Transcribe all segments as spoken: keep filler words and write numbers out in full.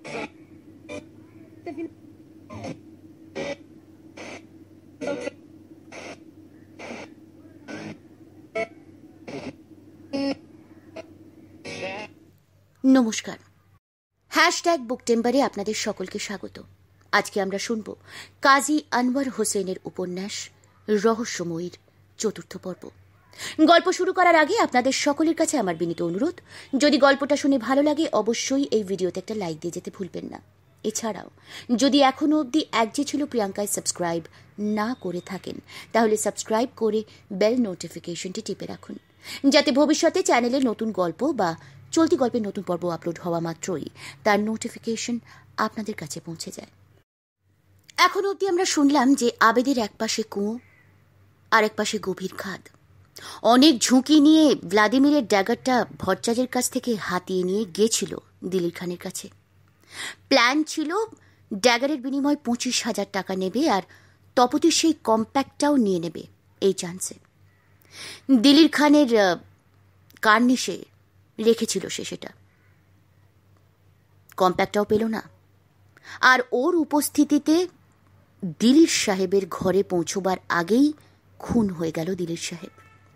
নমস্কার। হ্যাশট্যাগ বুকটেম্বারে আপনাদের সকলকে স্বাগত। আজকে আমরা শুনব কাজী আনোয়ার হোসেনের উপন্যাস রহস্যময়ীর চতুর্থ পর্ব। গল্প শুরু করার আগে আপনাদের সকলের কাছে আমার বিনীত অনুরোধ, যদি গল্পটা শুনে ভালো লাগে অবশ্যই এই ভিডিওতে একটা লাইক দিয়ে যেতে ভুলবেন না। এছাড়াও যদি এখনো অবধি এক যে ছিল প্রিয়াঙ্কায় সাবস্ক্রাইব না করে থাকেন তাহলে সাবস্ক্রাইব করে বেল নোটিফিকেশনটি টিপে রাখুন, যাতে ভবিষ্যতে চ্যানেলে নতুন গল্প বা চলতি গল্পের নতুন পর্ব আপলোড হওয়া মাত্রই তার নোটিফিকেশন আপনাদের কাছে পৌঁছে যায়। এখন অবধি আমরা শুনলাম যে আবেদের এক পাশে কুয়ো আর এক পাশে গভীর খাদ। অনেক ঝুঁকি নিয়ে ভ্লাদিমিরের ড্যাগারটা ভট্টাচার্যের কাছ থেকে হাতিয়ে নিয়ে গিয়েছিল দিলির খানের কাছে। প্ল্যান ছিল ড্যাগারের বিনিময়ে পঁচিশ হাজার টাকা নেবে আর তপতির সেই কম্প্যাক্টটাও নিয়ে নেবে এই চান্সে। দিলির খানের কার্নিশে রেখেছিল সে সেটা, কম্প্যাক্টটাও পেল না। আর ওর উপস্থিতিতে দিলির সাহেবের ঘরে পৌঁছবার আগেই খুন হয়ে গেল দিলির সাহেব।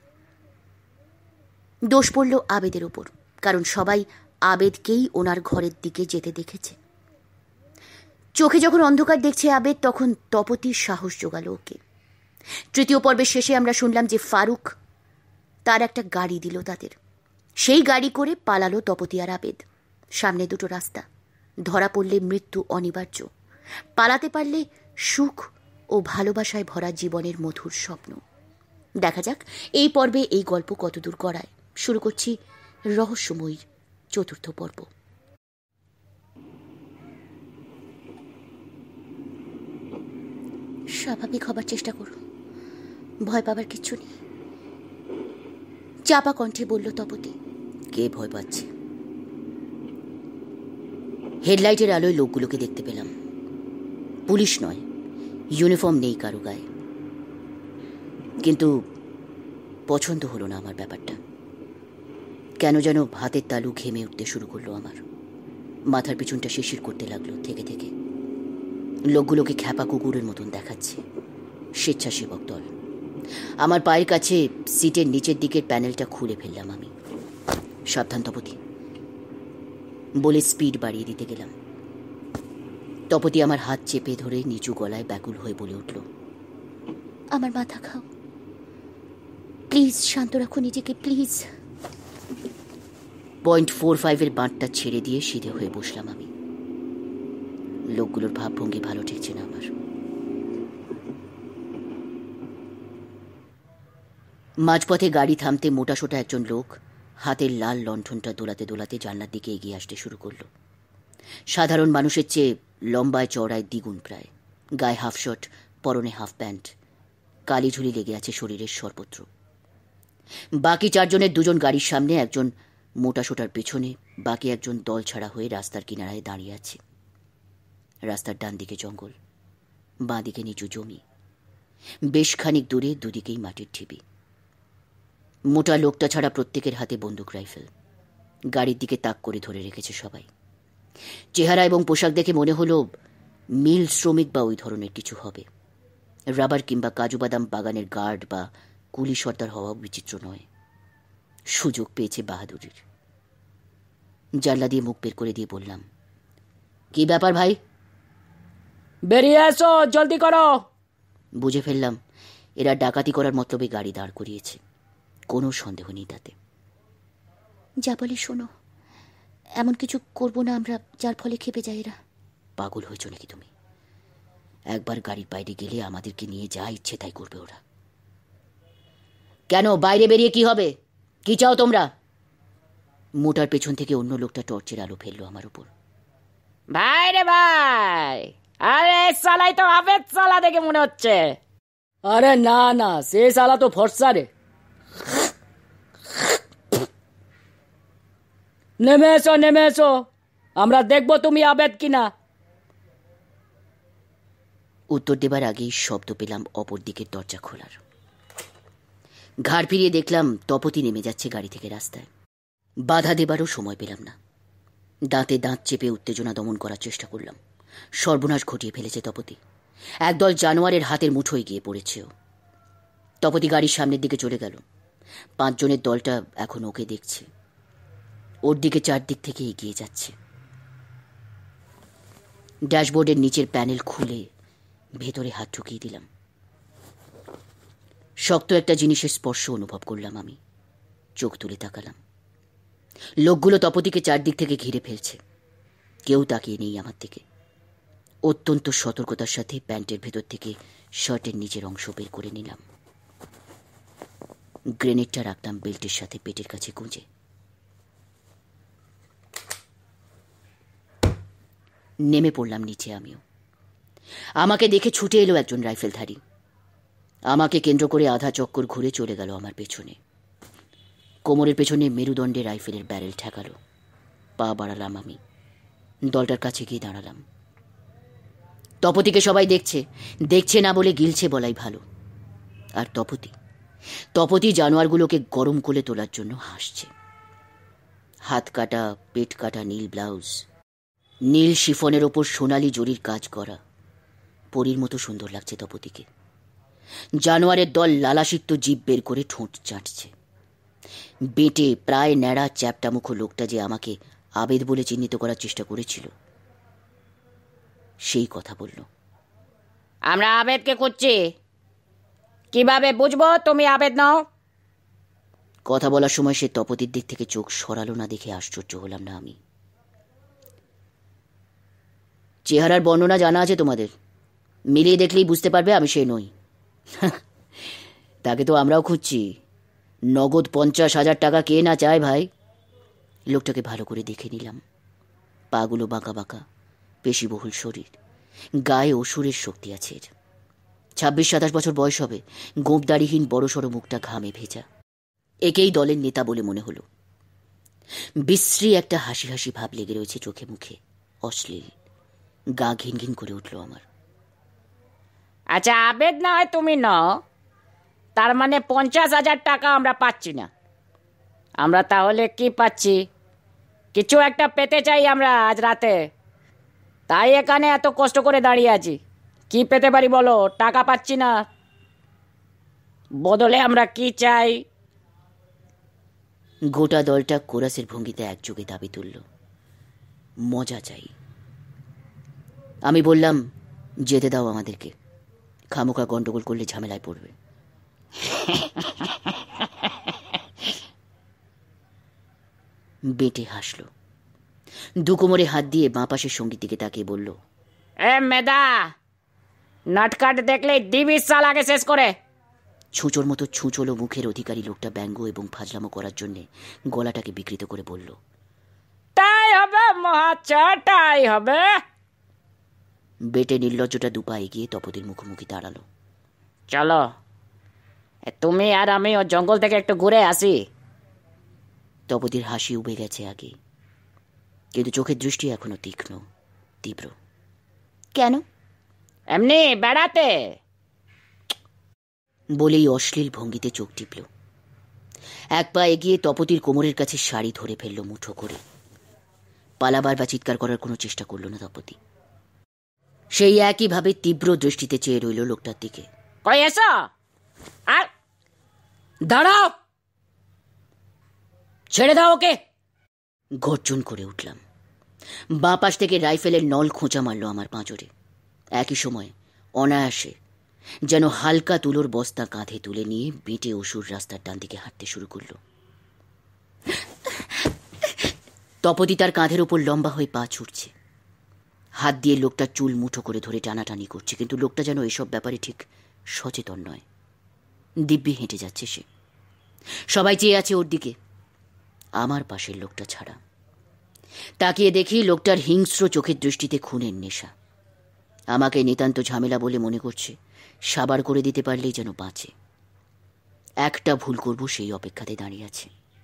দোষ পড়ল আবেদের ওপর, কারণ সবাই আবেদকেই ওনার ঘরের দিকে যেতে দেখেছে। চোখে যখন অন্ধকার দেখছে আবেদ, তখন তপতির সাহস জোগাল ওকে। তৃতীয় পর্বের শেষে আমরা শুনলাম যে ফারুক তার একটা গাড়ি দিল তাদের। সেই গাড়ি করে পালালো তপতি আর আবেদ। সামনে দুটো রাস্তা, ধরা পড়লে মৃত্যু অনিবার্য, পালাতে পারলে সুখ ও ভালোবাসায় ভরা জীবনের মধুর স্বপ্ন। দেখা যাক এই পর্বে এই গল্প কতদূর গড়ায়। শুরু করছি রহস্যময়ীর চতুর্থ পর্ব। স্বাভাবিক হবার চেষ্টা করো, ভয় পাবার কিচ্ছু নেই, চাপা কণ্ঠে বলল তপতি। কে ভয় পাচ্ছে? হেডলাইটের আলোয় লোকগুলোকে দেখতে পেলাম। পুলিশ নয়, ইউনিফর্ম নেই কারো গায়ে, কিন্তু পছন্দ হলো না আমার ব্যাপারটা। কেন যেন হাতের তালু ঘেমে উঠতে শুরু করলো আমার, মাথার পিছনটা শিরশির করতে লাগলো থেকে থেকে। লোকগুলোকে খ্যাপা কুকুরের মতন দেখাচ্ছে, স্বেচ্ছাসেবক দল। আমার পায়ের কাছে সিটের নিচের দিকের প্যানেলটা খুলে ফেললাম আমি। সাবধান তপতি বলে স্পিড বাড়িয়ে দিতে গেলাম। তপতি আমার হাত চেপে ধরে নিচু গলায় ব্যাকুল হয়ে বলে উঠল, আমার মাথা খাও প্লিজ, শান্ত রাখো নিজেকে প্লিজ। পয়েন্ট ফোর ফাইভের বাঁটটা ছেড়ে দিয়ে সিধে হয়ে বসলাম আমি। লোকগুলোর ভাবভঙ্গি ভালো ঠেকছে না আমার। মাঝপথে গাড়ি থামতে মোটাসোটা একজন লোক হাতের লাল লণ্ঠনটা দোলাতে দোলাতে জানলার দিকে এগিয়ে আসতে শুরু করলো। সাধারণ মানুষের চেয়ে লম্বায় চওড়ায় দ্বিগুণ প্রায়, গায়ে হাফ শার্ট, পরনে হাফ প্যান্ট, কালি ঝুলি লেগে আছে শরীরের সর্বত্র। বাকি চারজনের দুজন গাড়ির সামনে, একজন মোটাসোটার পেছনে, বাকি একজন দল ছাড়া হয়ে রাস্তার কিনারায় দাঁড়িয়ে আছে। রাস্তার ডান দিকে জঙ্গল, বাঁ দিকে নিচু জমি, বেশ খানিক দূরে দুদিকেই মাটির ঢিবি। মোটা লোকটা ছাড়া প্রত্যেকের হাতে বন্দুক রাইফেল। গাড়ির দিকে তাক করে ধরে রেখেছে সবাই। চেহারা এবং পোশাক দেখে মনে হলো মিল শ্রমিক বা ওই ধরনের কিছু হবে। রাবার কিংবা কাজু বাদাম বাগানের গার্ড বা কুলি সর্দার হওয়া বিচিত্র নয়। সুযোগ পেয়েছে বাহাদুরির। জানলা দিয়ে মুখ বের করে দিয়ে বললাম, কি ব্যাপার ভাই? বেরিয়ে এসো, জলদি করো। বুঝে ফেললাম এরা ডাকাতি করার মতলবে গাড়ি দাঁড় করিয়েছে। কোনো সন্দেহ নেই তাতে। যা বলে শোনো, এমন কিছু করবো না আমরা যার ফলে খেপে যায় এরা। পাগল হয়েছ নাকি তুমি? একবার গাড়ির বাইরে গেলে আমাদেরকে নিয়ে যা ইচ্ছে তাই করবে ওরা। কেন, বাইরে বেরিয়ে কি হবে? কি চাও তোমরা? মোটার পেছন থেকে অন্য লোকটা টর্চের আলো ফেললো আমার উপর। ভাই রে ভাই, আরে সালাই তো আবেদ সালা দেখে মনে হচ্ছে। আরে না না, সে সালা তো ফর্সা রে। নেমে এসো নেমে এসো, আমরা দেখবো তুমি আবেদ কিনা। উত্তর দেবার আগেই শব্দ পেলাম অপর দিকের দরজা খোলার। ঘাড় ফিরিয়ে দেখলাম তপতি নেমে যাচ্ছে গাড়ি থেকে রাস্তায়। বাধা দেবারও সময় পেলাম না। দাঁতে দাঁত চেপে উত্তেজনা দমন করার চেষ্টা করলাম। সর্বনাশ ঘটিয়ে ফেলেছে তপতি। একদল জানোয়ারের হাতের মুঠোয় গিয়ে পড়েছেও। তপতি গাড়ির সামনের দিকে চলে গেল। পাঁচজনের দলটা এখন ওকে দেখছে, ওর দিকে চারদিক থেকে এগিয়ে যাচ্ছে। ড্যাশবোর্ডের নিচের প্যানেল খুলে ভেতরে হাত ঢুকিয়ে দিলাম। শক্ত একটা জিনিসের স্পর্শ অনুভব করলাম আমি। চোখ তুলে তাকালাম। লোকগুলো তপতিকে চারদিক থেকে ঘিরে ফেলছে। কেউ তাকিয়ে নেই আমার দিকে। অত্যন্ত সতর্কতার সাথে প্যান্টের ভেতর থেকে শার্টের নিচের অংশ বের করে নিলাম। গ্রেনেডটা রাখলাম বেল্টের সাথে পেটের কাছে গুঁজে। নেমে পড়লাম নিচে আমিও। আমাকে দেখে ছুটে এলো একজন রাইফেলধারী। আমাকে কেন্দ্র করে আধা চক্কর ঘুরে চলে গেল আমার পেছনে। কোমরের পেছনে মেরুদণ্ডে রাইফেলের ব্যারেল ঠেকালো। পা বাড়ালাম আমি। দলটার কাছে গিয়ে দাঁড়ালাম। তপতিকে সবাই দেখছে, দেখছে না বলে গিলছে বলাই ভালো। আর তপতি তপতি জানোয়ারগুলোকে গরম করে তোলার জন্য হাসছে। হাত কাটা, পেট কাটা নীল ব্লাউজ, নীল শিফনের ওপর সোনালি জরির কাজ করা, পরীর মতো সুন্দর লাগছে তপতিকে। জানোয়ারের দল লালাসিক্ত জিভ বের করে ঠোঁট চাটছে। বেটে প্রায় ন্যাড়া চ্যাপটা মুখো লোকটা যে আমাকে আবেদ বলে চিহ্নিত করার চেষ্টা করেছিল, সেই কথা বলল। আমরা আবেদকে খুঁজছি, কিভাবে বুঝবো তুমি আবেদ নাও? কথা বলার সময় সে তপতির দিক থেকে চোখ সরালো না দেখে আশ্চর্য হলাম না আমি। চেহারার বর্ণনা জানা আছে তোমাদের, মিলিয়ে দেখলেই বুঝতে পারবে আমি সে নই। তাকে তো আমরাও খুঁজছি। নগদ পঞ্চাশ হাজার টাকা কে না চায় ভাই? লোকটাকে ভালো করে দেখে নিলাম। পাগুলো বাঁকা বাঁকা, পেশিবহুল শরীর, গায়ে অসুরের শক্তি আছে। ছাব্বিশ সাতাশ বছর বয়স হবে। গোঁপদাড়িহীন বড়সড় মুখটা ঘামে ভেজা। একেই দলের নেতা বলে মনে হলো। বিশ্রী একটা হাসি হাসি ভাব লেগে রয়েছে চোখে মুখে, অশ্লীল। গা ঘিন ঘিন করে উঠল আমার। আচ্ছা, আবেদ না হয় তুমি নাও, তার মানে পঞ্চাশ হাজার টাকা আমরা পাচ্ছি না। আমরা তাহলে কি পাচ্ছি? কিছু একটা পেতে চাই আমরা আজ রাতে, তাই এখানে এত কষ্ট করে দাঁড়িয়ে আছি। কি পেতে পারি বলো? টাকা পাচ্ছি না, বদলে আমরা কি চাই? গোটা দলটা কোরাসের ভঙ্গিতে একযোগে দাবি তুলল, মজা চাই। আমি বললাম, যেতে দাও আমাদেরকে, খামোখা গন্ডগোল করলে ঝামেলায় পড়বে। বেটে হাসল। দু কোমরে হাত দিয়ে বাঁ পাশের সঙ্গীর দিকে তাকিয়ে বলল, এ মেদা, নাটকাট দেখলে দিবি সালাকে শেষ করে। ছুঁচোর মতো ছুঁচলো মুখের অধিকারী লোকটা ব্যঙ্গ এবং ফাজলামো করার জন্য গলাটাকে বিকৃত করে বলল, তাই হবে মহাচ্ছা, তাই হবে। বেটে নির্লজ্জটা দুপা এগিয়ে তপতির মুখোমুখি দাঁড়ালো। চলো, তুমি আর আমি ও জঙ্গল থেকে একটু ঘুরে আসি। তপতির হাসি উবে গেছে আগে, কিন্তু চোখের দৃষ্টি এখনো তীক্ষ্ণ, তীব্র। কেন? এমনি বেড়াতে, বলেই অশ্লীল ভঙ্গিতে চোখ টিপল। এক পা এগিয়ে তপতির কোমরের কাছে শাড়ি ধরে ফেলল মুঠো করে। পালাবার বা চিৎকার করার কোনো চেষ্টা করল না তপতি। সেই একইভাবে তীব্র দৃষ্টিতে চেয়ে রইল লোকটার দিকে। কই এসো, আর দাঁড়াও, ছেড়ে দাও ওকে। গর্জন করে উঠলাম। বাঁ পাশ থেকে রাইফেলের নল খোঁচা মারল আমার পাঁজরে। একই সময় অনায়াসে, যেন হালকা তুলোর বস্তা কাঁধে তুলে নিয়ে বেঁটে অসুর রাস্তার ডান দিকে হাঁটতে শুরু করল। তপতি তার কাঁধের ওপর লম্বা হয়ে পা ছুটছে। হাত দিয়ে লোকটা চুল মুঠো করে ধরে টানাটানি করছে, কিন্তু লোকটা যেন এসব ব্যাপারে ঠিক সচেতন নয়। দিব্যি হেঁটে যাচ্ছে সে। সবাই চেয়ে আছে ওর দিকে, আমার পাশের লোকটা ছাড়া। তাকিয়ে দেখি লোকটার হিংস্র চোখের দৃষ্টিতে খুনের নেশা। আমাকে নিতান্ত ঝামেলা বলে মনে করছে, সাবার করে দিতে পারলেই যেন বাঁচে। একটা ভুল করব সেই অপেক্ষাতে দাঁড়িয়ে আছে।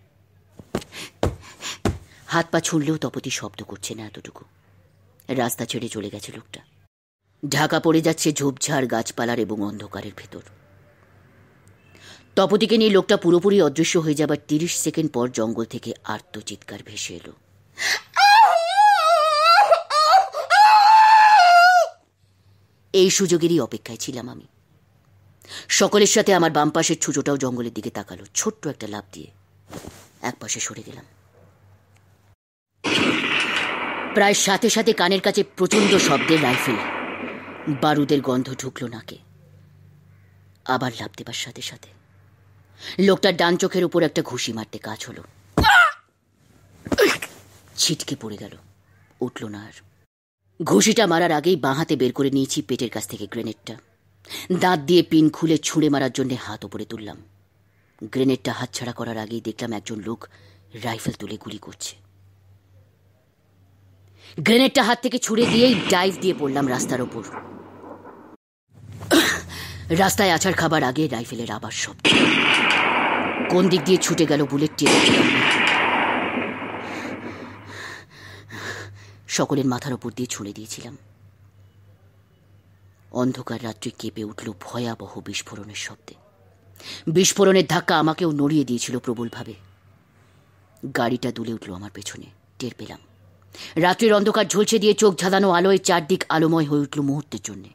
হাত পা ছুঁড়লেও তপতি শব্দ করছে না এতটুকু। রাস্তা ছেড়ে চলে গেছে লোকটা। ঢাকা পড়ে যাচ্ছে ঝোপঝাড় গাছপালার এবং অন্ধকারের ভেতর। তপতিকে নিয়ে লোকটা পুরোপুরি অদৃশ্য হয়ে যাবার তিরিশ সেকেন্ড পর জঙ্গল থেকে আর্ত চিৎকার ভেসে এলো। এই সুযোগেরই অপেক্ষায় ছিলাম আমি। সকলের সাথে আমার বাম পাশের ছুঁচোটাও জঙ্গলের দিকে তাকালো। ছোট্ট একটা লাফ দিয়ে এক পাশে সরে গেলাম। প্রায় সাথে সাথে কানের কাছে প্রচন্ড শব্দের রাইফেল, বারুদের গন্ধ ঢুকলো নাকে। আবার লাফ দেবার সাথে সাথে লোকটার ডান চোখের উপর একটা ঘুষি মারতে কাজ হলো। ছিটকে পড়ে গেল, উঠল না আর। ঘুষিটা মারার আগেই বাঁ হাতে বের করে নিয়েছি পেটের কাছ থেকে গ্রেনেডটা। দাঁত দিয়ে পিন খুলে ছুঁড়ে মারার জন্য হাত উপরে তুললাম। গ্রেনেডটা হাতছাড়া করার আগেই দেখলাম একজন লোক রাইফেল তুলে গুলি করছে। গ্রেনেডটা হাত থেকে ছুড়ে দিয়েই ডাইভ দিয়ে পড়লাম রাস্তার ওপর। রাস্তায় আছাড় খাবার আগে রাইফেলের আবার শব্দ। কোন দিক দিয়ে ছুটে গেল বুলেট টেনে সকলের মাথার ওপর দিয়ে ছুঁড়ে দিয়েছিলাম। অন্ধকার রাত্রি কেঁপে উঠল ভয়াবহ বিস্ফোরণের শব্দে। বিস্ফোরণের ধাক্কা আমাকেও নড়িয়ে দিয়েছিল প্রবলভাবে। গাড়িটা দুলে উঠল আমার পেছনে। টের পেলাম রাত্রির অন্ধকার ঝলসে দিয়ে চোখ ঝালানো আলোয় চারদিক আলোময় হয়ে উঠল মুহূর্তের জন্যে।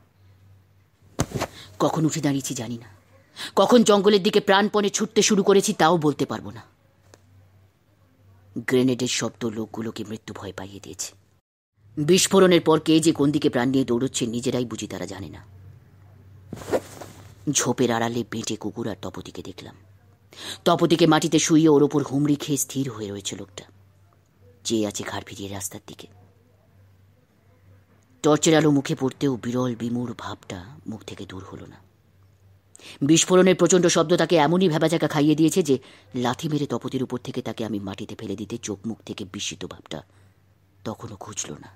কখন উঠে দাঁড়িয়েছি জানি না, কখন জঙ্গলের দিকে প্রাণপণে ছুটতে শুরু করেছি তাও বলতে পারবো না। গ্রেনেডের শব্দ লোকগুলোকে মৃত্যু ভয় পাইয়ে দিয়েছে। বিস্ফোরণের পর কে যে কোন দিকে প্রাণ নিয়ে দৌড়চ্ছে নিজেরাই বুঝি তারা জানে না। ঝোপের আড়ালে বেঁটে কুকুর আর তপতিকে দেখলাম। তপতিকে মাটিতে শুইয়ে ওর ওপর হুমড়ি খেয়ে স্থির হয়ে রয়েছে লোকটা, চেয়ে আছে ঘাড় ফিরিয়ে রাস্তার দিকে। টর্চের আলো মুখে পড়তেও বিরল বিমূঢ় ভাবটা মুখ থেকে দূর হলো না। বিস্ফোরণের প্রচণ্ড শব্দ তাকে এমনই ভেবাচাকা খাইয়ে দিয়েছে যে লাথি মেরে তপতির উপর থেকে তাকে আমি মাটিতে ফেলে দিতে চোখ মুখ থেকে বিস্মিত ভাবটা তখনও ঘুচল না।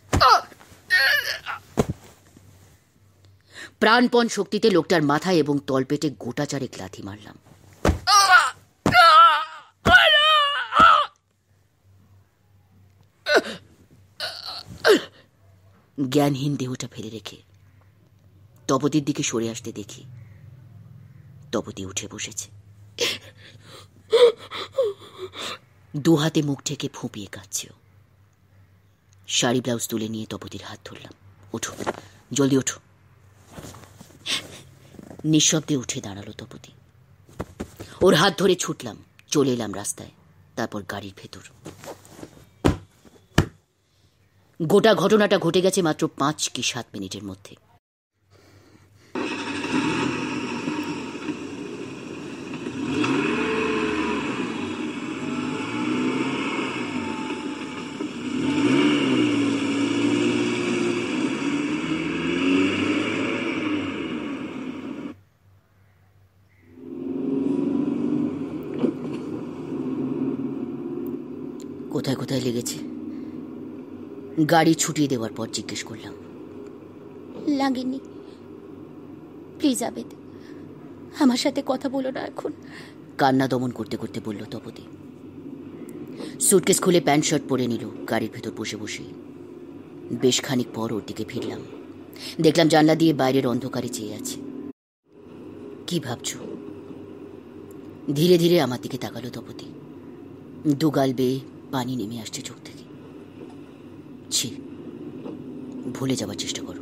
প্রাণপণ শক্তিতে লোকটার মাথায় এবং তলপেটে গোটা চারেক লাথি মারলাম। জ্ঞানহীন দেহটা ফেলে রেখে তপতির দিকে সরে আসতে দেখি তপতি উঠে বসেছে। দু হাতে মুখ ঢেকে ফুঁপিয়ে কাঁদছে। শাড়ি ব্লাউজ তুলে নিয়ে তপতির হাত ধরলাম। ওঠো, জলদি ওঠো। নিঃশব্দে উঠে দাঁড়ালো তপতি। ওর হাত ধরে ছুটলাম, চলে এলাম রাস্তায়, তারপর গাড়ির ভেতর। গোটা ঘটনাটা ঘটে গেছে মাত্র পাঁচ কি সাত মিনিটের মধ্যে। কোথায় কোথায় লেগেছে গাড়ি ছুটিয়ে দেওয়ার পর জিজ্ঞেস করলাম। লাগেনি। প্লিজ আবেদ, আমার সাথে কথা বলো না এখন। কান্না দমন করতে করতে বলল তপতি। সুটকেস খুলে প্যান্ট শার্ট পরে নিল গাড়ির ভেতর বসে বসে। বেশ খানিক পর ওর দিকে ফিরলাম। দেখলাম জানলা দিয়ে বাইরের অন্ধকারে চেয়ে আছে। কি ভাবছ? ধীরে ধীরে আমার দিকে তাকালো তপতি। দুগাল বেয়ে পানি নেমে আসছে চোখ থেকে। ছি, ভুলে যাবার চেষ্টা করো।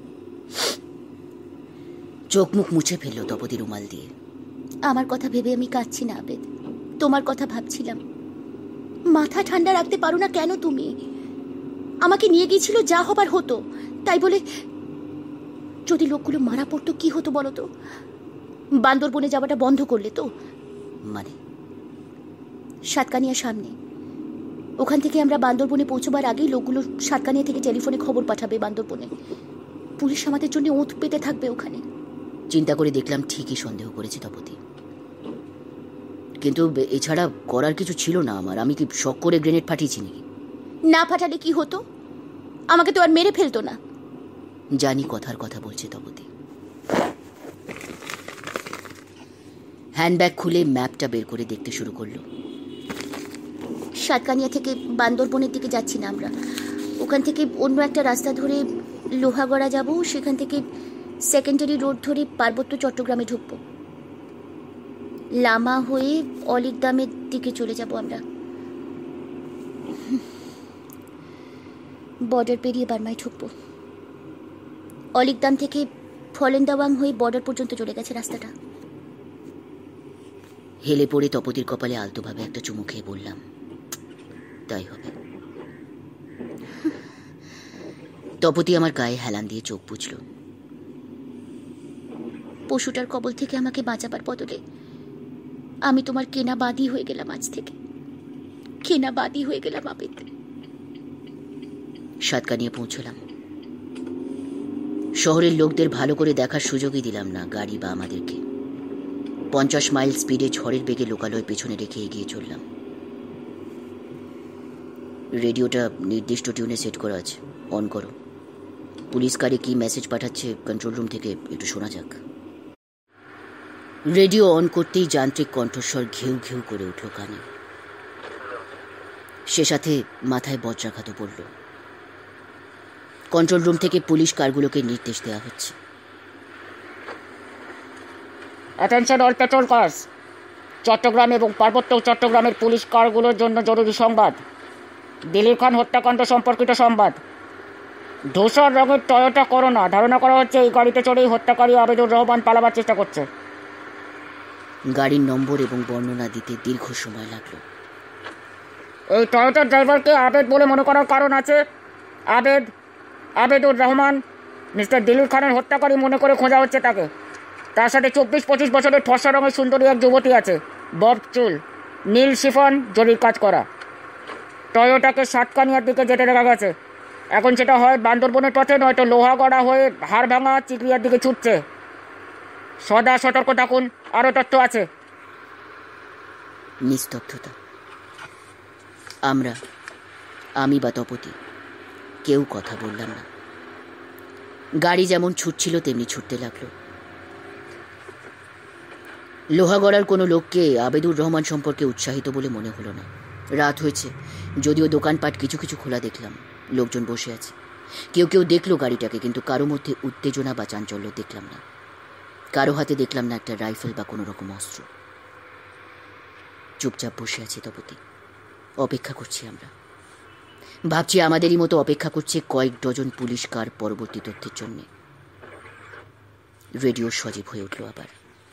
চোখ মুখ মুছে ফেললো তপতি রুমাল দিয়ে। আমার কথা ভেবে আমি কাঁদছি না আবেদ, তোমার কথা ভাবছিলাম। মাথা ঠান্ডা রাখতে পারো না কেন তুমি? আমাকে নিয়ে গিয়েছিল, যা হবার হতো। তাই বলে যদি লোকগুলো মারা পড়তো কি হতো বলো তো? বান্দরবনে যাওয়াটা বন্ধ করলে তো? মানে? সাতকানিয়ার সামনে, ওখান থেকে আমরা বান্দরবনে পৌঁছবার আগেই লোকগুলো সাতকানিয়া থেকে টেলিফোনে খবর পাঠাবে বান্দরবনে। পুলিশ আমাদের জন্য ওঁত পেতে থাকবে ওখানে। চিন্তা করে দেখলাম ঠিকই সন্দেহ করেছি তপতি, কিন্তু এছাড়া করার কিছু ছিল না আমার। আমি কি শখ করে গ্রেনেড ফাটিয়েছি নাকি? না ফাটালে কি হতো? আমাকে তো আর মেরে ফেলতো না। জানি কথার কথা বলছে তপতি। হ্যান্ডব্যাগ খুলে ম্যাপটা বের করে দেখতে শুরু করলো। সাতকানিয়া থেকে বান্দরবনের দিকে যাচ্ছি না আমরা, ওখান থেকে অন্য একটা রাস্তা ধরে লোহাগড়া যাব, সেখান থেকে সেকেন্ডারি রোড ধরে পার্বত্য চট্টগ্রামে ঢুকবো। লামা হয়ে অলিকদামের দিকে চলে যাব আমরা। বর্ডার পেরিয়ে বার্মায় ঢুকবো। অলিকদাম থেকে ফলেন্দাওয়াং হয়ে বর্ডার পর্যন্ত চলে গেছে রাস্তাটা। হেলে পড়ে তপতির কপালে আলতোভাবে একটা চুমু খেয়ে বললাম, তাই হবে। তপতি আমার গায়ে হেলান দিয়ে চোখ বুঝল। পশুটার কবল থেকে আমাকে বাঁচাবার বদলে আমি তোমার কেনা বাদী হয়ে গেলাম। আজ থেকে কেনা বাদী হয়ে গেলাম আবেদ। সাতকানিয়ে পৌঁছলাম। শহরের লোকদের ভালো করে দেখার সুযোগই দিলাম না গাড়ি বা আমাদেরকে। পঞ্চাশ মাইল স্পিডে ঝড়ের বেগে লোকালয় পেছনে রেখে এগিয়ে চললাম। রেডিওটা নির্দিষ্ট টিউনে সেট করা আছে, অন করো। পুলিশ কারে কি মেসেজ পাঠাচ্ছে কন্ট্রোল রুম থেকে একটু শোনা যাক। রেডিও অন করতেই যান্ত্রিক কণ্ঠস্বর ঘেউ ঘেউ করে উঠল কানে। সে সাথে মাথায় বজ্রাঘাতও পড়ল। কন্ট্রোল রুম থেকে পুলিশ কারগুলোকে নির্দেশ দেওয়া হচ্ছে। Attention all patrol cars. Chittagong এবং পার্বত্য চট্টগ্রামের পুলিশ কারগুলোর জন্য জরুরি সংবাদ। দিলীপ খান হত্যাকাণ্ড সম্পর্কিত সংবাদ। ধূসর রঙের টয়োটা করোনা, ধারণা করা হচ্ছে এই গাড়িতে চড়েই হত্যাকারী আবেদুর রহমান পালাবার চেষ্টা করছে। গাড়ির নম্বর এবং বর্ণনা দিতে দীর্ঘ সময় লাগলো। এই টয়োটার ড্রাইভারকে আবেদ বলে মনে করার কারণ আছে। আবেদ আবেদুর রহমান মিস্টার দিলীপ খানের হত্যাকারী মনে করে খোঁজা হচ্ছে তাকে। তার সাথে চব্বিশ পঁচিশ বছরের ফর্সা রঙের সুন্দরী এক যুবতী আছে, বব চুল, নীল শিফন, জরির কাজ করা। টয়োটাকে সাতকানিয়ার দিকে যেতে দেখা গেছে। এখন সেটা হয় বান্দরবনের পথে, নয়তো লোহাগড়া হয়ে হাড়ভাঙা চিকরিয়ার দিকে ছুটছে। সদা সতর্ক থাকুন। আরও তথ্য আছে। নিস্তব্ধতা। আমরা, আমি বা তপতি, কেউ কথা বললাম না। গাড়ি যেমন ছুটছিল তেমনি ছুটতে লাগলো। লোহাগড়ার কোনো লোককে আবেদুর রহমান সম্পর্কে উৎসাহিত বলে মনে হলো না। রাত হয়েছে, যদিও দোকানপাট কিছু কিছু খোলা দেখলাম, লোকজন বসে আছে। কেউ কেউ দেখলো গাড়িটাকে, কিন্তু কারো মধ্যে উত্তেজনা বা চাঞ্চল্য দেখলাম না। কারো হাতে দেখলাম না একটা রাইফেল বা কোনো রকম অস্ত্র। চুপচাপ বসে আছি তপতি, অপেক্ষা করছি আমরা। ভাবছি আমাদেরই মতো অপেক্ষা করছে কয়েক ডজন পুলিশ কার পরবর্তী তথ্যের জন্য। রেডিও সজীব হয়ে উঠল আবার।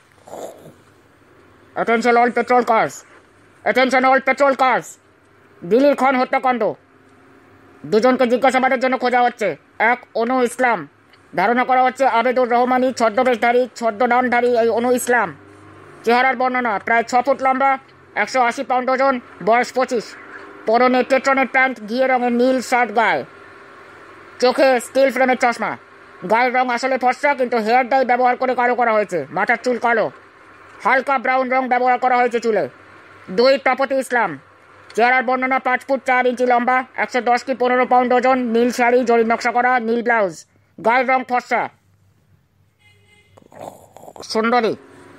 Attention all patrol cars. Attention all patrol cars. Dilip Khan হত্যাকাণ্ড। দুজনকে জিজ্ঞাসাবাদের জন্য খোঁজা হচ্ছে। এক, অনু ইসলাম, ধারণা করা হচ্ছে আবেদুর রহমানই ছদ্মবেশধারী ছদ্মনামধারী এই অনু ইসলাম। চেহারার বর্ণনা, প্রায় ছ ফুট লম্বা, একশো আশি পাউন্ড ওজন, বয়স পঁচিশ, পরনে টেট্রনের প্যান্ট, ঘিয়ে রঙের নীল শার্ট গায়ে, চোখে স্টিল ফ্রেমের চশমা। গায়ের রং আসলে ফর্সা, কিন্তু হেয়ার ডাই ব্যবহার করে কালো করা হয়েছে। মাথার চুল কালো, হালকা ব্রাউন রং ব্যবহার করা হয়েছে চুলে। দুই, তপতি ইসলাম, চেহারার বর্ণনা, পাঁচ ফুট চার ইঞ্চি লম্বা, একশো দশ কি পনেরো পাউন্ড ওজন, নীল শাড়ি, জরি নকশা করা, নীল ব্লাউজ, গায়ের রং ফর্সা, সুন্দরী,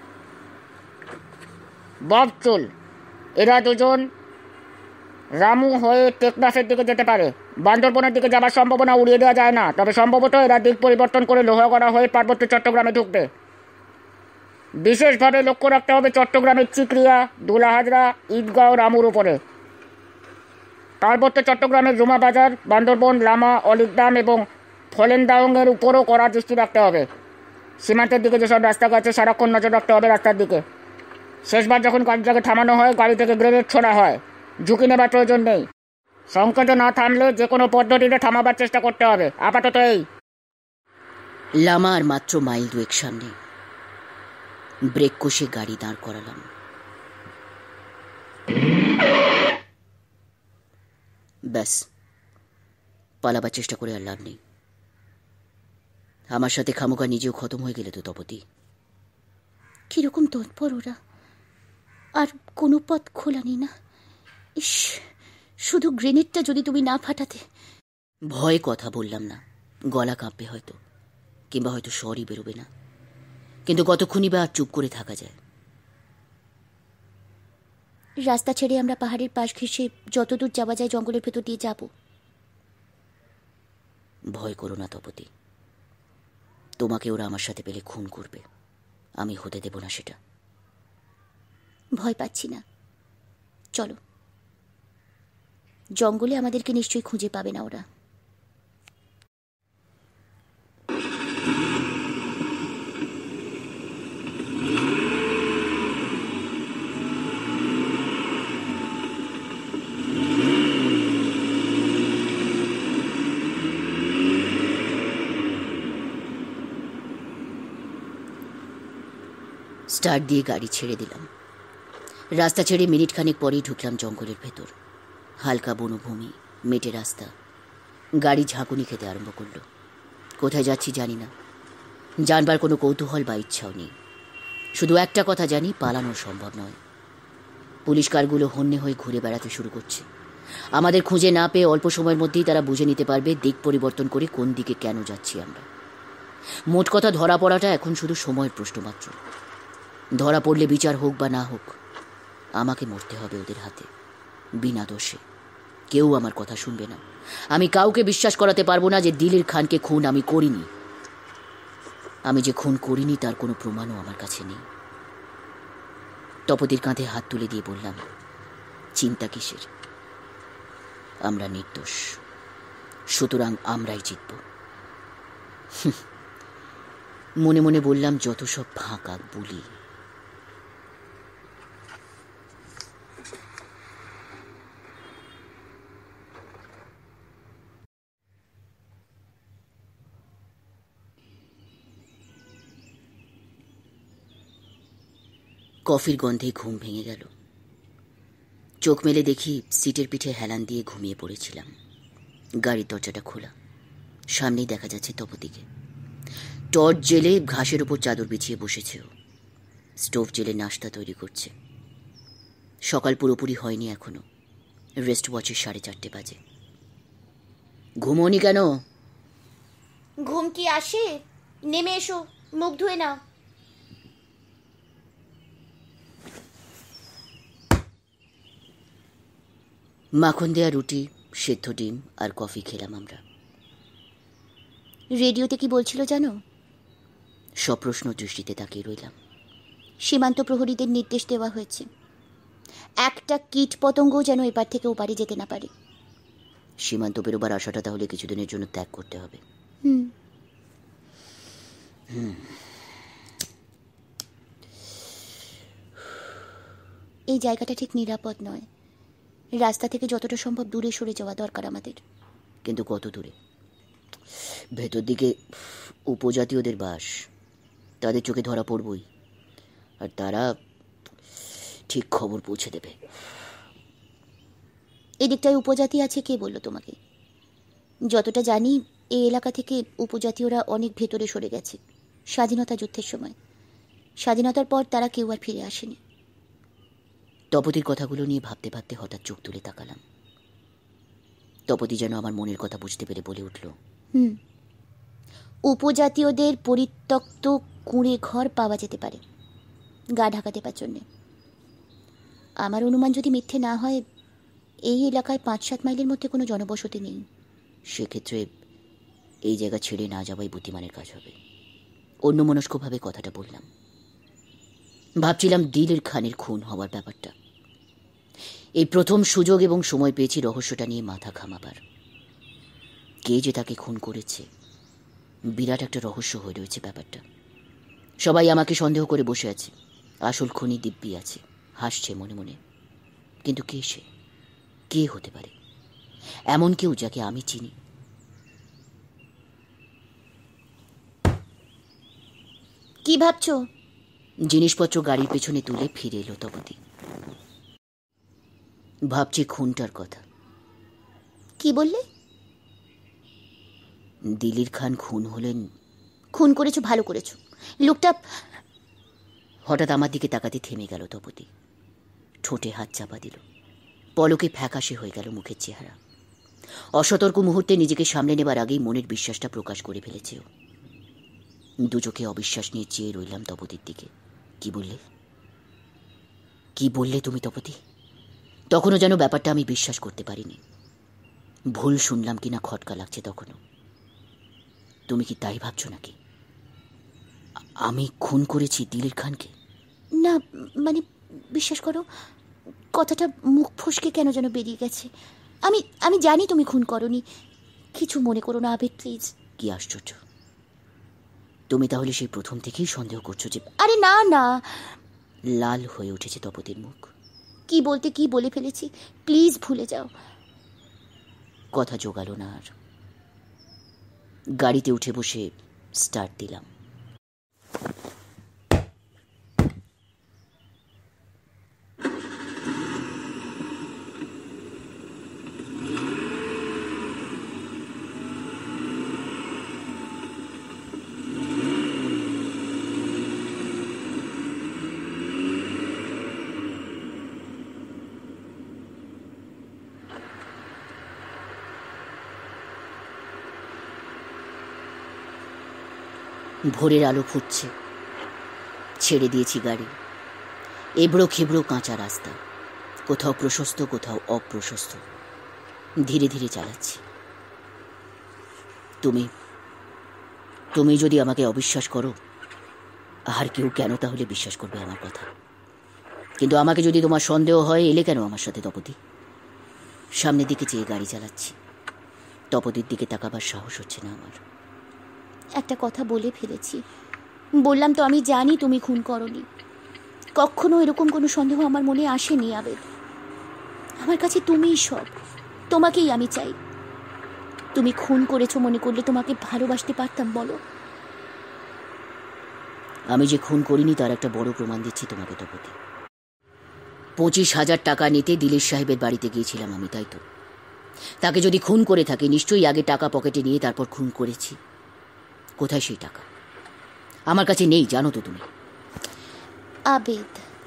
বব চুল। এরা দুজন রামু হয়ে টেকনাফের দিকে যেতে পারে। বান্দরবনের দিকে যাবার সম্ভাবনা উড়িয়ে দেওয়া যায় না, তবে সম্ভবত এরা দিক পরিবর্তন করে লোহাগড়া হয়ে পার্বত্য চট্টগ্রামে ঢুকবে। বিশেষভাবে লক্ষ্য রাখতে হবে চট্টগ্রামের চিকরিয়া, দুলাহাজরা, ঈদগাঁও, রামুর উপরে। পার্বত্য চট্টগ্রামের রুমা বাজার, বান্দরবন, লামা, অলিকদাম এবং ফলেন্দাওংয়ের উপরও কড়া দৃষ্টি রাখতে হবে। সীমান্তের দিকে যেসব রাস্তাঘাট আছে সারাক্ষণ নজর রাখতে হবে রাস্তার দিকে। শেষবার যখন গাড়িটাকে থামানো হয়, গাড়ি থেকে গ্রেনেড ছোড়া হয়। ঝুঁকি নেবার প্রয়োজন নেই। সংকেতে না থামলে যে কোনো পদ্ধতিতে থামাবার চেষ্টা করতে হবে। আপাতত এই। লামা আর মাত্র মাইল দুয়েক সামনে। ব্রেক কষে গাড়ি দাঁড় করালাম। ব্যাস, পালাবার চেষ্টা করে আর লাভ নেই। আমার সাথে খামোকা নিজেও খতম হয়ে গেলে তো তপতি। কিরকম তৎপর ওরা, আর কোনো পথ খোলা নেই না। ইস, শুধু গ্রেনেডটা যদি তুমি না ফাটাতে। ভয়ে কথা বললাম না, গলা কাঁপবে হয়তো, কিংবা হয়তো স্বরই বেরোবে না। কিন্তু কতক্ষণই বা চুপ করে থাকা যায়। রাস্তা ছেড়ে আমরা পাহাড়ের পাশ ঘেঁষে যতদূর যাওয়া যায় জঙ্গলের ভেতর দিয়ে যাব। ভয় করো না তপতি, তোমাকে ওরা আমার সাথে পেলে খুন করবে, আমি হতে দেব না সেটা। ভয় পাচ্ছি না, চলো। জঙ্গলে আমাদেরকে নিশ্চয়ই খুঁজে পাবে না ওরা। স্টার্ট দিয়ে গাড়ি ছেড়ে দিলাম। রাস্তা ছেড়ে মিনিট খানেক পরেই ঢুকলাম জঙ্গলের ভেতর। হালকা বনভূমি, মেটে রাস্তা। গাড়ি ঝাঁকুনি খেতে আরম্ভ করলো। কোথায় যাচ্ছি জানি না, জানবার কোনো কৌতূহল বা ইচ্ছাও নেই। শুধু একটা কথা জানি, পালানো সম্ভব নয়। পুলিশ কারগুলো হন্যে হয়ে ঘুরে বেড়াতে শুরু করছে। আমাদের খুঁজে না পেয়ে অল্প সময়ের মধ্যেই তারা বুঝে নিতে পারবে দিক পরিবর্তন করে কোন দিকে কেন যাচ্ছি আমরা। মোট কথা, ধরা পড়াটা এখন শুধু সময়ের প্রশ্ন মাত্র। ধরা পড়লে বিচার হোক বা না হোক, আমাকে মরতে হবে ওদের হাতে, বিনা দোষে। কেউ আমার কথা শুনবে না। আমি কাউকে বিশ্বাস করাতে পারবো না যে দিলির খানকে খুন আমি করিনি। আমি যে খুন করিনি তার কোনো প্রমাণও আমার কাছে নেই। তপতির কাঁধে হাত তুলে দিয়ে বললাম, চিন্তা কিসের? আমরা নির্দোষ, সুতরাং আমরাই জিতব। মনে মনে বললাম, যত সব ফাঁকা বুলি। কফির গন্ধে ঘুম ভেঙে গেল। চোখ মেলে দেখি সিটের পিঠে হেলান দিয়ে ঘুমিয়ে পড়েছিলাম। গাড়ির দরজাটা খোলা, সামনেই দেখা যাচ্ছে তপতিকে। টর্চ জেলে ঘাসের ওপর চাদর বিছিয়ে বসেছে ও। স্টোভ জেলে নাস্তা তৈরি করছে। সকাল পুরোপুরি হয়নি এখনো। রেস্ট ওয়াচের সাড়ে চারটে বাজে। ঘুমোনি কেন? ঘুম কি আসে? নেমে এসো, মুখ ধুয়ে নাও। মাখন দেয়া রুটি, সেদ্ধ ডিম আর কফি খেলাম আমরা। রেডিওতে কি বলছিল জানো? সপ্রশ্ন দৃষ্টিতে তাকিয়ে রইলাম। সীমান্ত প্রহরীদের নির্দেশ দেওয়া হয়েছে, একটা কীট পতঙ্গ যেন এপার থেকে ওপারে যেতে না পারে। সীমান্ত পেরোবার আশাটা তাহলে কিছুদিনের জন্য ত্যাগ করতে হবে। হুম হুম এই জায়গাটা ঠিক নিরাপদ নয়। রাস্তা থেকে যতটা সম্ভব দূরে সরে যাওয়া দরকার আমাদের। কিন্তু কত দূরে? ভেতর দিকে উপজাতীয়দের বাস, তাদের চোখে ধরা পড়বই, আর তারা ঠিক খবর পৌঁছে দেবে। এদিকটায় উপজাতি আছে, কে বললো তোমাকে? যতটা জানি এই এলাকা থেকে উপজাতীয়রা অনেক ভেতরে সরে গেছে স্বাধীনতা যুদ্ধের সময়। স্বাধীনতার পর তারা কেউ আর ফিরে আসেনি। তপতির কথাগুলো নিয়ে ভাবতে ভাবতে হঠাৎ চোখ তুলে তাকালাম। তপতি যেন আমার মনের কথা বুঝতে পেরে বলে উঠল, হুম উপজাতীয়দের পরিত্যক্ত কুঁড়ে ঘর পাওয়া যেতে পারে গা ঢাকা দেবার জন্যে। আমার অনুমান যদি মিথ্যে না হয়, এই এলাকায় পাঁচ সাত মাইলের মধ্যে কোনো জনবসতি নেই। সেক্ষেত্রে এই জায়গা ছেড়ে না যাওয়াই বুদ্ধিমানের কাজ হবে। অন্যমনস্কভাবে কথাটা বললাম। ভাবছিলাম দিলের খানের খুন হওয়ার ব্যাপারটা। এই প্রথম সুযোগ এবং সময় পেয়েছি রহস্যটা নিয়ে মাথা ঘামাবার। কে যে তাকে খুন করেছে, বিরাট একটা রহস্য হয়ে রয়েছে ব্যাপারটা। সবাই আমাকে সন্দেহ করে বসে আছে। আসল খুনি দিব্যি আছে, হাসছে মনে মনে। কিন্তু কে সে? কে হতে পারে? এমন কেউ যাকে আমি চিনি? কি ভাবছো? জিনিসপত্র গাড়ির পেছনে তুলে ফিরে এলো তপতি। ভাবছি খুনটার কথা। কি বললে? দিলির খান খুন হলেন। খুন করেছো, ভালো করেছো। লোকটা হঠাৎ আমার দিকে তাকাতে থেমে গেল তপতি। ঠোঁটে হাত চাপা দিল। পলকে ফ্যাকাশে হয়ে গেল মুখের চেহারা। অসতর্ক মুহূর্তে নিজেকে সামলে নেবার আগেই মনের বিশ্বাসটা প্রকাশ করে ফেলেছে ও। দুচোখে অবিশ্বাস নিয়ে চেয়ে রইলাম তপতির দিকে। কি বললে? কি বললে তুমি তপতি? তখনও যেন ব্যাপারটা আমি বিশ্বাস করতে পারিনি। ভুল শুনলাম কিনা খটকা লাগছে তখনও। তুমি কি তাই ভাবছো নাকি? আমি খুন করেছি দিলির খানকে? না, মানে বিশ্বাস করো, কথাটা মুখ ফসকে কেন যেন বেরিয়ে গেছে। আমি আমি জানি তুমি খুন করনি। কিছু মনে করো না আবেদ, প্লিজ। কি আশ্চর্য! তুমি তাহলে সেই প্রথম থেকেই সন্দেহ করছো যে? আরে না না। লাল হয়ে উঠেছে তপতির মুখ। কি বলতে কি বলে ফেলেছি, প্লিজ ভুলে যাও। কথা জোগালো না আর। গাড়িতে উঠে বসে স্টার্ট দিলাম। ভোরের আলো ফুটছে। ছেড়ে দিয়েছি গাড়ি। এবড়ো খেবড়ো কাঁচা রাস্তা, কোথাও প্রশস্ত কোথাও অপ্রশস্ত। ধীরে ধীরে চালাচ্ছি। তুমি তুমি যদি আমাকে অবিশ্বাস করো, আর কেউ কেন তাহলে বিশ্বাস করবে আমার কথা? কিন্তু আমাকে যদি তোমার সন্দেহ হয়, এলে কেন আমার সাথে তপতি? সামনের দিকে চেয়ে গাড়ি চালাচ্ছি। তপতির দিকে তাকাবার সাহস হচ্ছে না আমার। একটা কথা বলে ফেলেছি। বললাম তো আমি জানি তুমি খুন করনি। কখনো এরকম কোনো সন্দেহ আমার মনে আসেনি আবেদ। আমার কাছে তুমিই সব, তোমাকেই আমি চাই। তুমি খুন করেছো মনে করলে তোমাকে ভালোবাসতে পারতাম বলো? আমি যে খুন করিনি তার একটা বড় প্রমাণ দিচ্ছি তোমাকে তপতি। পঁচিশ হাজার টাকা নিতে দিলীপ সাহেবের বাড়িতে গিয়েছিলাম আমি, তাই তো? তাকে যদি খুন করে থাকি, নিশ্চয়ই আগে টাকা পকেটে নিয়ে তারপর খুন করেছি। কোথায় সেই টাকা? আমার কাছে নেই, জানো তো তুমি। আবেদ,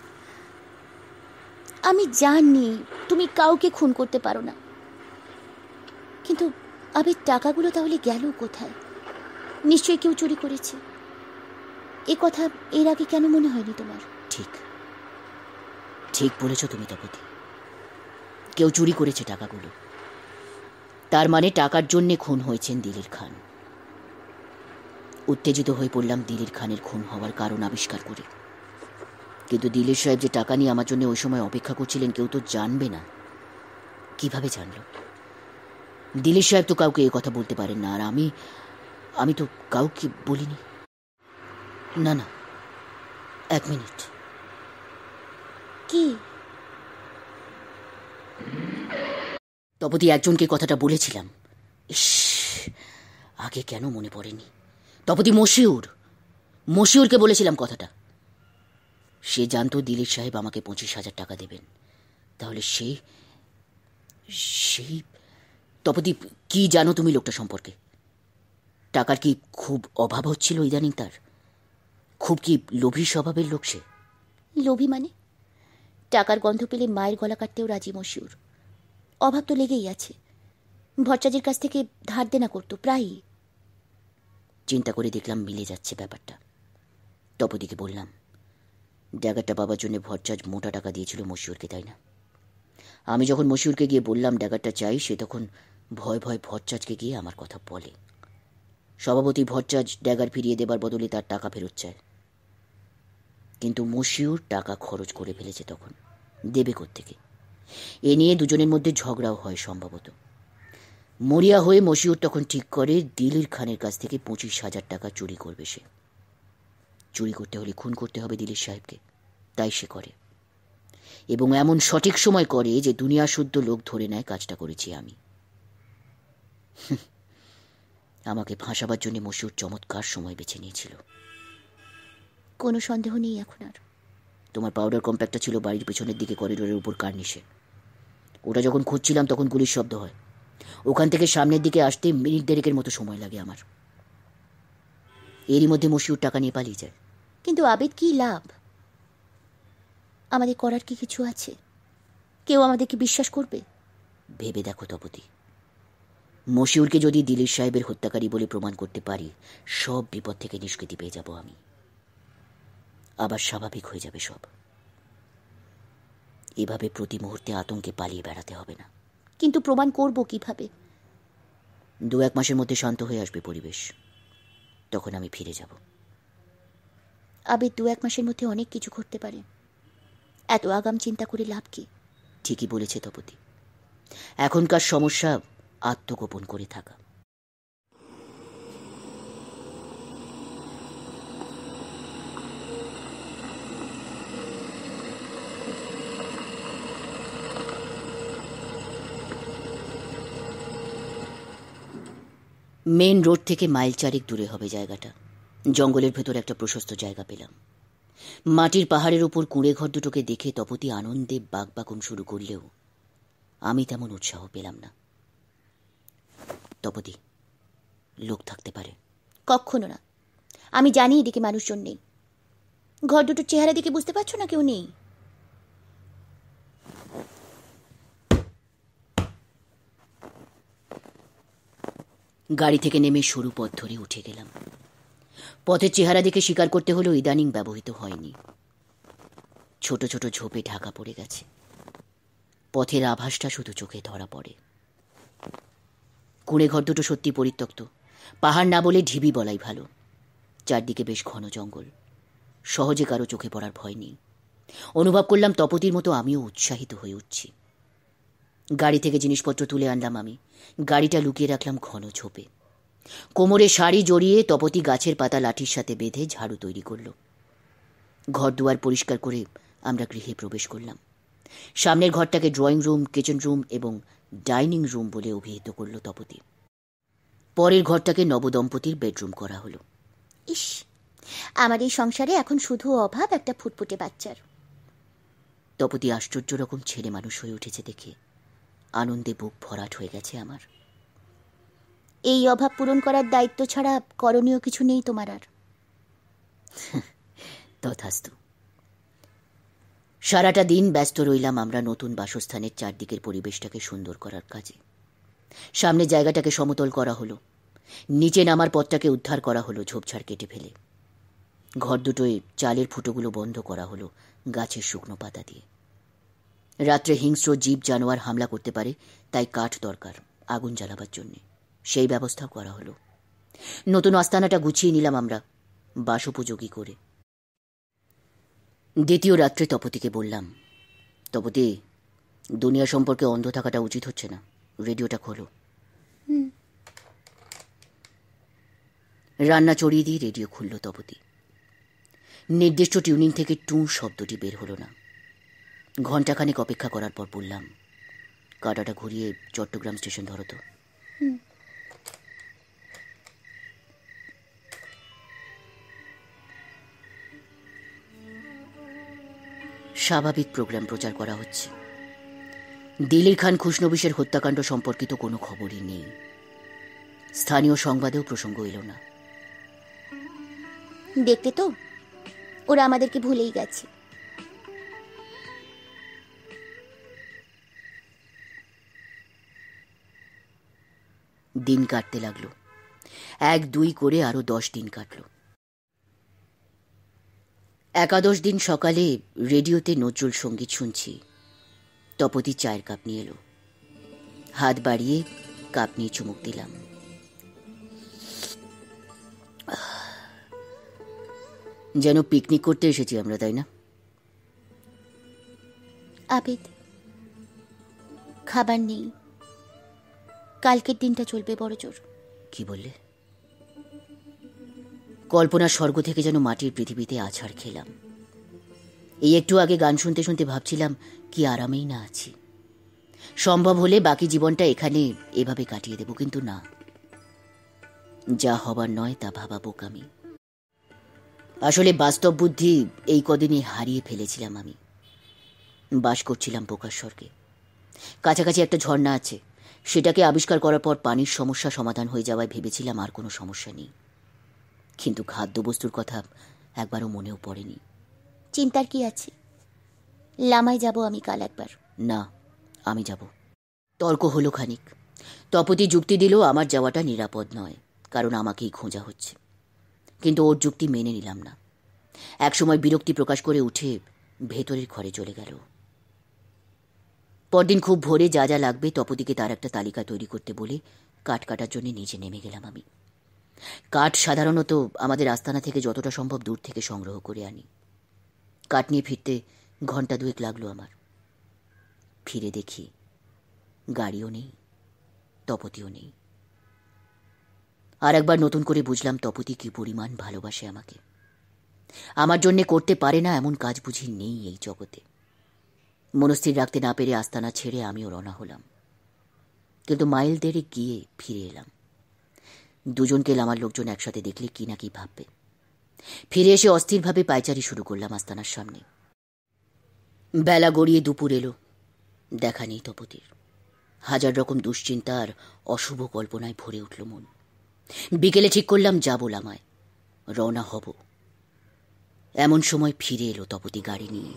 আমি জানি তুমি কাউকে খুন করতে পারো না, কিন্তু আবেদ টাকাগুলো তাহলে গেল কোথায়? নিশ্চয়ই কেউ চুরি করেছে। এ কথা এর আগে কেন মনে হয়নি তোমার? ঠিক ঠিক বলেছ তুমি তপতি। কেউ চুরি করেছে টাকাগুলো। তার মানে টাকার জন্যে খুন হয়েছেন দিলীর খান। উত্তেজিত হয়ে পড়লাম দিলীর খানের খুন হওয়ার কারণ আবিষ্কার করে। কিন্তু দিলীর সাহেব যে টাকা নিয়ে আমার জন্য ওই সময় অপেক্ষা করছিলেন, কেউ তো জানবে না। কিভাবে জানল? দিলীর সাহেব তো কাউকে এ কথা বলতে পারেন না, আর আমি আমি তো কাউকে বলিনি। না না, এক মিনিট। কি? তপতি, একজনকে কথাটা বলেছিলাম। ইস, আগে কেন মনে পড়েনি? তপতি, মশিউর মশিউরকে বলেছিলাম কথাটা। সে জানতো দিলীপ সাহেব আমাকে পঁচিশ হাজার টাকা দেবেন। তাহলে সেই সেই তপতি, কি জানো তুমি লোকটা সম্পর্কে? টাকার কি খুব অভাব হচ্ছিল ইদানিং তার? খুব কি লোভী স্বভাবের লোক সে? লোভী মানে? টাকার গন্ধ পেলে মায়ের গলা কাটতেও রাজি মশিউর। অভাব তো লেগেই আছে। ভট্টাচার্যের কাছ থেকে ধার দেনা করতো প্রায়ই। চিন্তা করে দেখলাম মিলে যাচ্ছে ব্যাপারটা। তপতিকে বললাম, ড্যাগারটা পাবার জন্য ভট্টাচার্য মোটা টাকা দিয়েছিল মশিউরকে, তাই না? আমি যখন মশিউরকে গিয়ে বললাম ড্যাগারটা চাই, সে তখন ভয় ভয় ভট্টাচার্যকে গিয়ে আমার কথা বলে। সভাপতি ভট্টাচার্য ড্যাগার ফিরিয়ে দেবার বদলে তার টাকা ফেরত চায়। কিন্তু মশিউর টাকা খরচ করে ফেলেছে, তখন দেবে কোত্থেকে? এ নিয়ে দুজনের মধ্যে ঝগড়াও হয় সম্ভবত। মরিয়া হয়ে মশিউর তখন ঠিক করে দিলীর খানের কাছ থেকে পঁচিশ হাজার টাকা চুরি করবে সে। চুরি করতে হলে খুন করতে হবে দিলীপ সাহেবকে, তাই সে করে। এবং এমন সঠিক সময় করে যে দুনিয়া শুদ্ধ লোক ধরে নেয় কাজটা করেছি আমি। আমাকে ফাঁসাবার জন্য মশিউর চমৎকার সময় বেছে নিয়েছিল। কোনো সন্দেহ নেই এখন আর। তোমার পাউডার কম্প্যাক্টটা ছিল বাড়ির পেছনের দিকে করিডোরের উপর কার্নিশে। ওটা যখন খুঁজছিলাম তখন গুলির শব্দ হয়। ওখান থেকে সামনের দিকে আসতে মিনিট দেড়েকের মতো সময় লাগে আমার। এরই মধ্যে মশিউর টাকা নিয়ে পালিয়ে যায়। কিন্তু আবেদ, কি লাভ? আমাদের করার কি কিছু আছে? কেউ আমাদেরকে বিশ্বাস করবে? ভেবে দেখো তপতি, মশিউরকে যদি দিলীপ সাহেবের হত্যাকারী বলে প্রমাণ করতে পারি, সব বিপদ থেকে নিষ্কৃতি পেয়ে যাব আমি। আবার স্বাভাবিক হয়ে যাবে সব। এভাবে প্রতি মুহূর্তে আতঙ্কে পালিয়ে বেড়াতে হবে না। কিন্তু প্রমাণ করব কিভাবে? দু এক মাসের মধ্যে শান্ত হয়ে আসবে পরিবেশ, তখন আমি ফিরে যাব। আবেদ, দু এক মাসের মধ্যে অনেক কিছু ঘটতে পারে। এত আগাম চিন্তা করে লাভ কি? ঠিকই বলেছে তপতি। এখনকার সমস্যা আত্মগোপন করে থাকা। মেন রোড থেকে মাইল চারেক দূরে হবে জায়গাটা। জঙ্গলের ভেতর একটা প্রশস্ত জায়গা পেলাম। মাটির পাহাড়ের উপর কুঁড়ে ঘর দুটোকে দেখে তপতি আনন্দে বাগবাগুন শুরু করলেও আমি তেমন উৎসাহ পেলাম না। তপতি, লোক থাকতে পারে। কখনো না। আমি জানি এদিকে মানুষজন নেই। ঘর দুটোর চেহারা দিকে বুঝতে পারছো না কেউ নেই? গাড়ি থেকে নেমে সরু পথ ধরে উঠে গেলাম। পথের চেহারা দেখে স্বীকার করতে হলো ইদানিং ব্যবহৃত হয়নি। ছোট ছোট ঝোপে ঢাকা পড়ে গেছে। পথের আভাসটা শুধু চোখে ধরা পড়ে। কুঁড়ে ঘর দুটো সত্যি পরিত্যক্ত, পাহাড় না বলে ঢিবি বলাই ভালো। চারদিকে বেশ ঘন জঙ্গল, সহজে কারো চোখে পড়ার ভয় নেই। অনুভব করলাম তপতির মতো আমিও উৎসাহিত হয়ে উঠছি। গাড়ি থেকে জিনিসপত্র তুলে আনলাম আমি। গাড়িটা লুকিয়ে রাখলাম ঘন ঝোপে। কোমরে শাড়ি জড়িয়ে তপতি গাছের পাতা লাঠির সাথে বেঁধে ঝাড়ু তৈরি করল। ঘর দুয়ার পরিষ্কার করে আমরা গৃহে প্রবেশ করলাম। সামনের ঘরটাকে ড্রয়িং রুম, কিচেন রুম এবং ডাইনিং রুম বলে অভিহিত করল তপতি। পরের ঘরটাকে নবদম্পতির বেডরুম করা হলো। ইস, আমার এই সংসারে এখন শুধু অভাব একটা ফুটফুটে বাচ্চার। তপতি আশ্চর্য রকম ছেলে মানুষ হয়ে উঠেছে দেখে আনন্দে বুক ভরাট হয়ে গেছে আমার। এই অভাব পূরণ করার দায়িত্ব ছাড়া করণীয় কিছু নেই তোমার আর? তথাস্তু। সারাটা দিন ব্যস্ত রইলাম আমরা নতুন বাসস্থানের চারদিকের পরিবেশটাকে সুন্দর করার কাজে। সামনে জায়গাটাকে সমতল করা হলো, নিচে নামার পথটাকে উদ্ধার করা হলো ঝোপঝাড় কেটে ফেলে। ঘর দুটোয় চালের ফুটোগুলো বন্ধ করা হলো গাছের শুকনো পাতা দিয়ে। রাত্রে হিংস্র জীব জানোয়ার হামলা করতে পারে, তাই কাঠ দরকার আগুন জ্বালাবার জন্যে। সেই ব্যবস্থাও করা হলো। নতুন আস্তানাটা গুছিয়ে নিলাম আমরা বাসোপযোগী করে। দ্বিতীয় রাত্রে তপতিকে বললাম, তপতি, দুনিয়া সম্পর্কে অন্ধ থাকাটা উচিত হচ্ছে না, রেডিওটা খোলো। রান্না চড়িয়ে দিয়ে রেডিও খুলল তপতি। নির্দিষ্ট টিউনিং থেকে টু শব্দটি বের হলো না। ঘণ্টাখানেক অপেক্ষা করার পর বললাম, কাঁটাটা ঘুরিয়ে চট্টগ্রাম স্টেশন ধরো তো। স্বাভাবিক প্রোগ্রাম প্রচার করা হচ্ছে। দিলির খান খুশনবিশের হত্যাকাণ্ড সম্পর্কিত কোনো খবরই নেই। স্থানীয় সংবাদেও প্রসঙ্গ এলো না। দেখতে তো, ওরা আমাদেরকে ভুলেই গেছে। দিন কাটতে লাগলো। এক দুই করে আরো দশ দিন কাটল। একাদশ দিন সকালে রেডিওতে নজরুল সঙ্গীত শুনছি। তপতি চায়ের কাপ নিয়ে এলো। হাত বাড়িয়ে কাপ নিয়ে চুমুক দিলাম। যেন পিকনিক করতে এসেছি আমরা, তাই না? আবেদ, খাবার নেই, কালকের দিনটা চলবে বড় জোর। কি বললে? কল্পনার স্বর্গ থেকে যেন মাটির পৃথিবীতে আছাড় খেলাম। এই একটু আগে গান শুনতে শুনতে ভাবছিলাম কি আরামেই না আছি। সম্ভব হলে বাকি জীবনটা এখানে এভাবে কাটিয়ে দেব, কিন্তু না, যা হবার নয় তা ভাবা বোকামি। আসলে বাস্তব বুদ্ধি এই কদিনে হারিয়ে ফেলেছিলাম আমি। বাস করছিলাম বোকার স্বর্গে। কাছাকাছি একটা ঝর্ণা আছে, সেটাকে আবিষ্কার করার পর পানির সমস্যা সমাধান হয়ে যাওয়ায় ভেবেছিলাম আর কোনো সমস্যা নেই। কিন্তু খাদ্যবস্তুর কথা একবারও মনেও পড়েনি। চিন্তার কি আছে? লামায় যাব আমি কাল একবার। না, আমি যাব। তর্ক হলো খানিক। তপতি যুক্তি দিল আমার যাওয়াটা নিরাপদ নয়, কারণ আমাকেই খোঁজা হচ্ছে। কিন্তু ওর যুক্তি মেনে নিলাম না। একসময় বিরক্তি প্রকাশ করে উঠে ভেতরের ঘরে চলে গেল। পরদিন খুব ভোরে যা যা লাগবে তপতিকে তার একটা তালিকা তৈরি করতে বলে কাঠ কাটার জন্য নিচে নেমে গেলাম আমি। কাঠ সাধারণত আমাদের আস্তানা থেকে যতটা সম্ভব দূর থেকে সংগ্রহ করে আনি। কাঠ নিয়ে ফিরতে ঘন্টা দুয়েক লাগলো আমার। ফিরে দেখি গাড়িও নেই, তপতিও নেই। আর একবার নতুন করে বুঝলাম তপতি কি পরিমাণ ভালোবাসে আমাকে। আমার জন্যে করতে পারে না এমন কাজ বুঝি নেই এই জগতে। মনস্থির রাখতে না পেরে আস্তানা ছেড়ে আমিও রওনা হলাম। কিন্তু মাইল দেড়েক গিয়ে ফিরে এলাম। দুজনকে আমার লোকজন একসাথে দেখলে কি না কি ভাববে। ফিরে এসে অস্থিরভাবে পায়চারি শুরু করলাম আস্তানার সামনে। বেলা গড়িয়ে দুপুর এলো, দেখা নেই তপতির। হাজার রকম দুশ্চিন্তা আর অশুভ কল্পনায় ভরে উঠল মন। বিকেলে ঠিক করলাম যাব লামায়, রওনা হব। এমন সময় ফিরে এলো তপতি গাড়ি নিয়ে।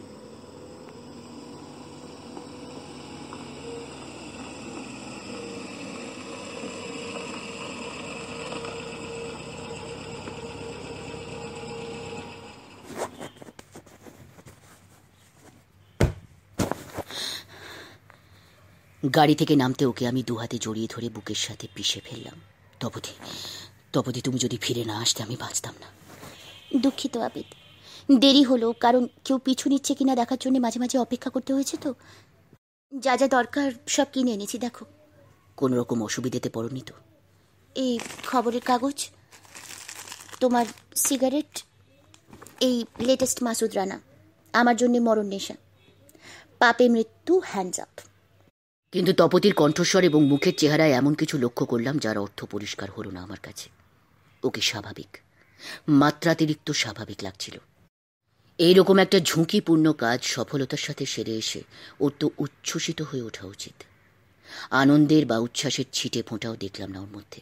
গাড়ি থেকে নামতে ওকে আমি দুহাতে জড়িয়ে ধরে বুকের সাথে পিষে ফেললাম। তপতি, তপতি, তুমি যদি ফিরে না আসতে আমি বাঁচতাম না। দুঃখিত আবিদ, দেরি হলো কারণ কেউ পিছু নিচ্ছে কিনা দেখার জন্য মাঝে মাঝে অপেক্ষা করতে হয়েছে। তো যা যা দরকার সব কিনে এনেছি, দেখো। কোন রকম অসুবিধাতে পড়নি তো? এই খবরের কাগজ, তোমার সিগারেট, এই লেটেস্ট মাসুদ রানা, আমার জন্য মরণ নেশা, পাপে মৃত্যু, হ্যান্ডস আপ। কিন্তু তপতির কণ্ঠস্বর এবং মুখের চেহারায় এমন কিছু লক্ষ্য করলাম যার অর্থ পরিষ্কার হলো না আমার কাছে। ওকে স্বাভাবিক, মাত্রাতিরিক্ত স্বাভাবিক লাগছিল। এইরকম একটা ঝুঁকিপূর্ণ কাজ সফলতার সাথে সেরে এসে ওর তো উচ্ছ্বসিত হয়ে ওঠা উচিত। আনন্দের বা উচ্ছ্বাসের ছিটে ফোঁটাও দেখলাম না ওর মধ্যে।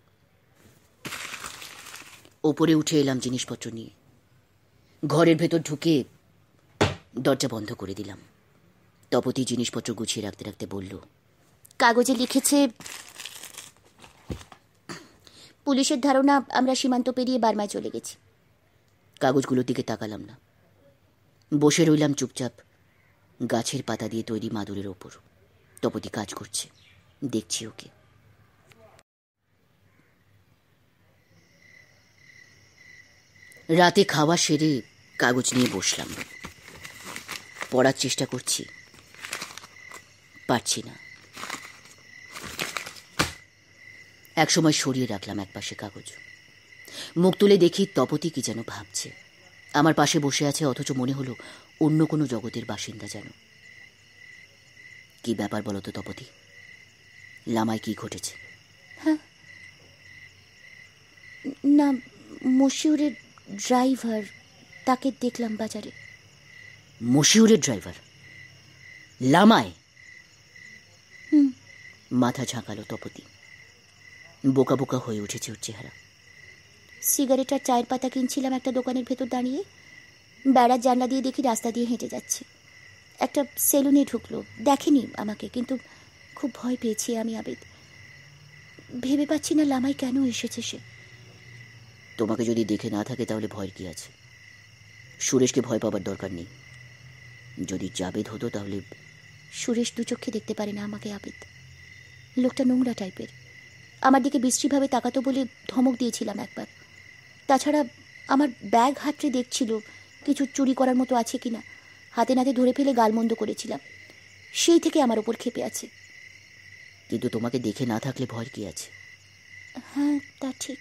ওপরে উঠে এলাম জিনিসপত্র নিয়ে। ঘরের ভেতর ঢুকে দরজা বন্ধ করে দিলাম। তপতি জিনিসপত্র গুছিয়ে রাখতে রাখতে বলল, কাগজে লিখেছে পুলিশের ধারণা আমরা সীমান্ত পেরিয়ে বার্মায় চলে গেছি। কাগজগুলোর দিকে তাকালাম না, বসে রইলাম চুপচাপ গাছের পাতা দিয়ে তৈরি মাদুরের ওপর। তপতি কাজ করছে, দেখছি ওকে। রাতে খাওয়া সেরে কাগজ নিয়ে বসলাম, পড়ার চেষ্টা করছি, পারছি না। একসময় সরিয়ে রাখলাম একপাশে কাগজ। মুখ তুলে দেখি তপতি কি যেন ভাবছে। আমার পাশে বসে আছে, অথচ মনে হলো অন্য কোনো জগতের বাসিন্দা যেন। কি ব্যাপার বলো তো তপতি? লামায় কি ঘটেছে? হ্যাঁ না, মশিউরের ড্রাইভার, তাকে দেখলাম বাজারে। মশিউরের ড্রাইভার লামায়? হুম। মাথা ঝাঁকালো তপতি। বোকা বোকা হয়ে উঠেছে ওর চেহারা। সিগারেট আর চায়ের পাতা কিনছিলাম একটা দোকানের ভেতর দাঁড়িয়ে, বেড়ার জানলা দিয়ে দেখি রাস্তা দিয়ে হেঁটে যাচ্ছে। একটা সেলুনে ঢুকলো, দেখেনি আমাকে, কিন্তু খুব ভয় পেয়েছি আমি আবিদ। ভেবে পাচ্ছি না লামায় কেন এসেছে সে। তোমাকে যদি দেখে না থাকে তাহলে ভয়ের কি আছে? সুরেশকে ভয় পাবার দরকার নেই। যদি জাবেদ হতো তাহলে। সুরেশ দু চোখে দেখতে পারে না আমাকে আবিদ। লোকটা নোংরা টাইপের। আমার দিকে বিশ্রীভাবে তাকাতো বলে ধমক দিয়েছিলাম একবার। তাছাড়া আমার ব্যাগ হাতড়ে দেখছিল কিছু চুরি করার মতো আছে কিনা। হাতে নাতে ধরে ফেলে গালমন্দ করেছিলাম। সেই থেকে আমার ওপর ক্ষেপে আছে। কিন্তু তোমাকে দেখে না থাকলে ভয়ের কি আছে? হ্যাঁ, তা ঠিক।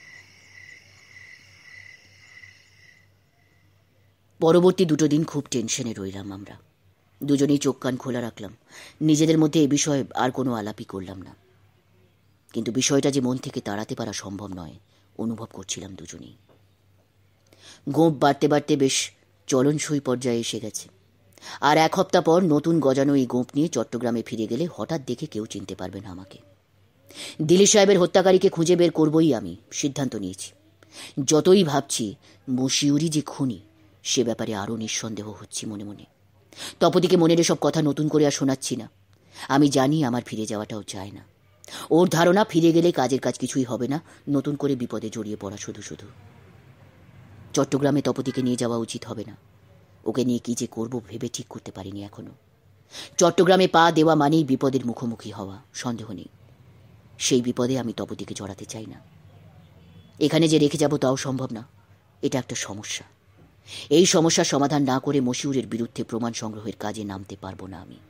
পরবর্তী দুটো দিন খুব টেনশনে রইলাম আমরা। দুজনেই চোখ কান খোলা রাখলাম। নিজেদের মধ্যে এ বিষয়ে আর কোনো আলাপই করলাম না। কিন্তু বিষয়টা যে মন থেকে তাড়াতে পারা সম্ভব নয় অনুভব করছিলাম দুজনেই। গোঁপ বাড়তে বাড়তে বেশ চলনসই পর্যায়ে এসে গেছে। আর এক সপ্তাহ পর নতুন গজানো এই গোঁপ নিয়ে চট্টগ্রামে ফিরে গেলে হঠাৎ দেখে কেউ চিনতে পারবে না আমাকে। দিলীপ সাহেবের হত্যাকারীকে খুঁজে বের করবই আমি সিদ্ধান্ত নিয়েছি। যতই ভাবছি মশিউরি যে খুনি, সে ব্যাপারে আরও নিঃসন্দেহ হচ্ছি মনে মনে। তপতিকে মনের এসব কথা নতুন করে আর শোনাচ্ছি না। আমি জানি আমার ফিরে যাওয়াটাও চায় না। ওর ধারণা ফিরে গেলে কাজের কাজ কিছুই হবে না, নতুন করে বিপদে জড়িয়ে পড়া শুধু শুধু। চট্টগ্রামে তপতিকে নিয়ে যাওয়া উচিত হবে না। ওকে নিয়ে কি যে করব ভেবে ঠিক করতে পারিনি এখনো। চট্টগ্রামে পা দেওয়া মানেই বিপদের মুখোমুখি হওয়া, সন্দেহ নেই। সেই বিপদে আমি তপতিকে জড়াতে চাই না। এখানে যে রেখে যাব তাও সম্ভব না। এটা একটা সমস্যা। এই সমস্যার সমাধান না করে মশিউরের বিরুদ্ধে প্রমাণ সংগ্রহের কাজে নামতে পারবো না আমি।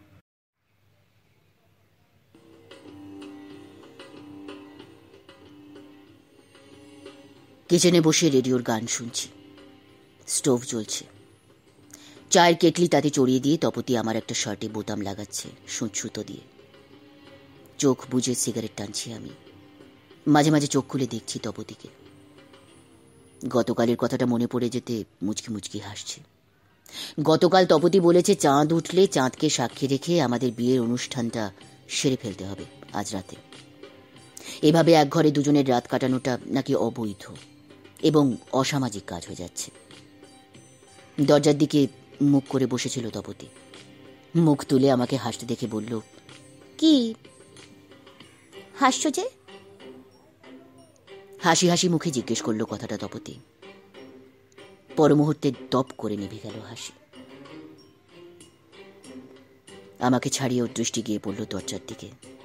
কিচেনে বসে রেডিওর গান শুনছি। স্টোভ জ্বলছে। চায়ের কেটলি তাতে চড়িয়ে দিয়ে তপতি আমার একটা শার্টে বোতাম লাগাচ্ছে সুঁচ সুতো দিয়ে। চোখ বুজে সিগারেট টানছি আমি। মাঝে মাঝে চোখ খুলে দেখছি তপতিকে। গতকালের কথাটা মনে পড়ে যেতে মুচকি মুচকি হাসছে। গতকাল তপতি বলেছে চাঁদ উঠলে চাঁদকে সাক্ষী রেখে আমাদের বিয়ের অনুষ্ঠানটা সেরে ফেলতে হবে আজ রাতে। এভাবে এক ঘরে দুজনের রাত কাটানোটা নাকি অবৈধ এবং অসামাজিক কাজ হয়ে যাচ্ছে। দরজার দিকে মুখ করে বসেছিল তপতি। মুখ তুলে আমাকে হাসতে দেখে বলল, কি হাসছো যে? হাসি হাসি মুখে জিজ্ঞেস করলো কথাটা তপতি। পর মুহূর্তে দপ করে নিভে গেল হাসি। আমাকে ছাড়িয়ে ওর দৃষ্টি গিয়ে পড়ল দরজার দিকে।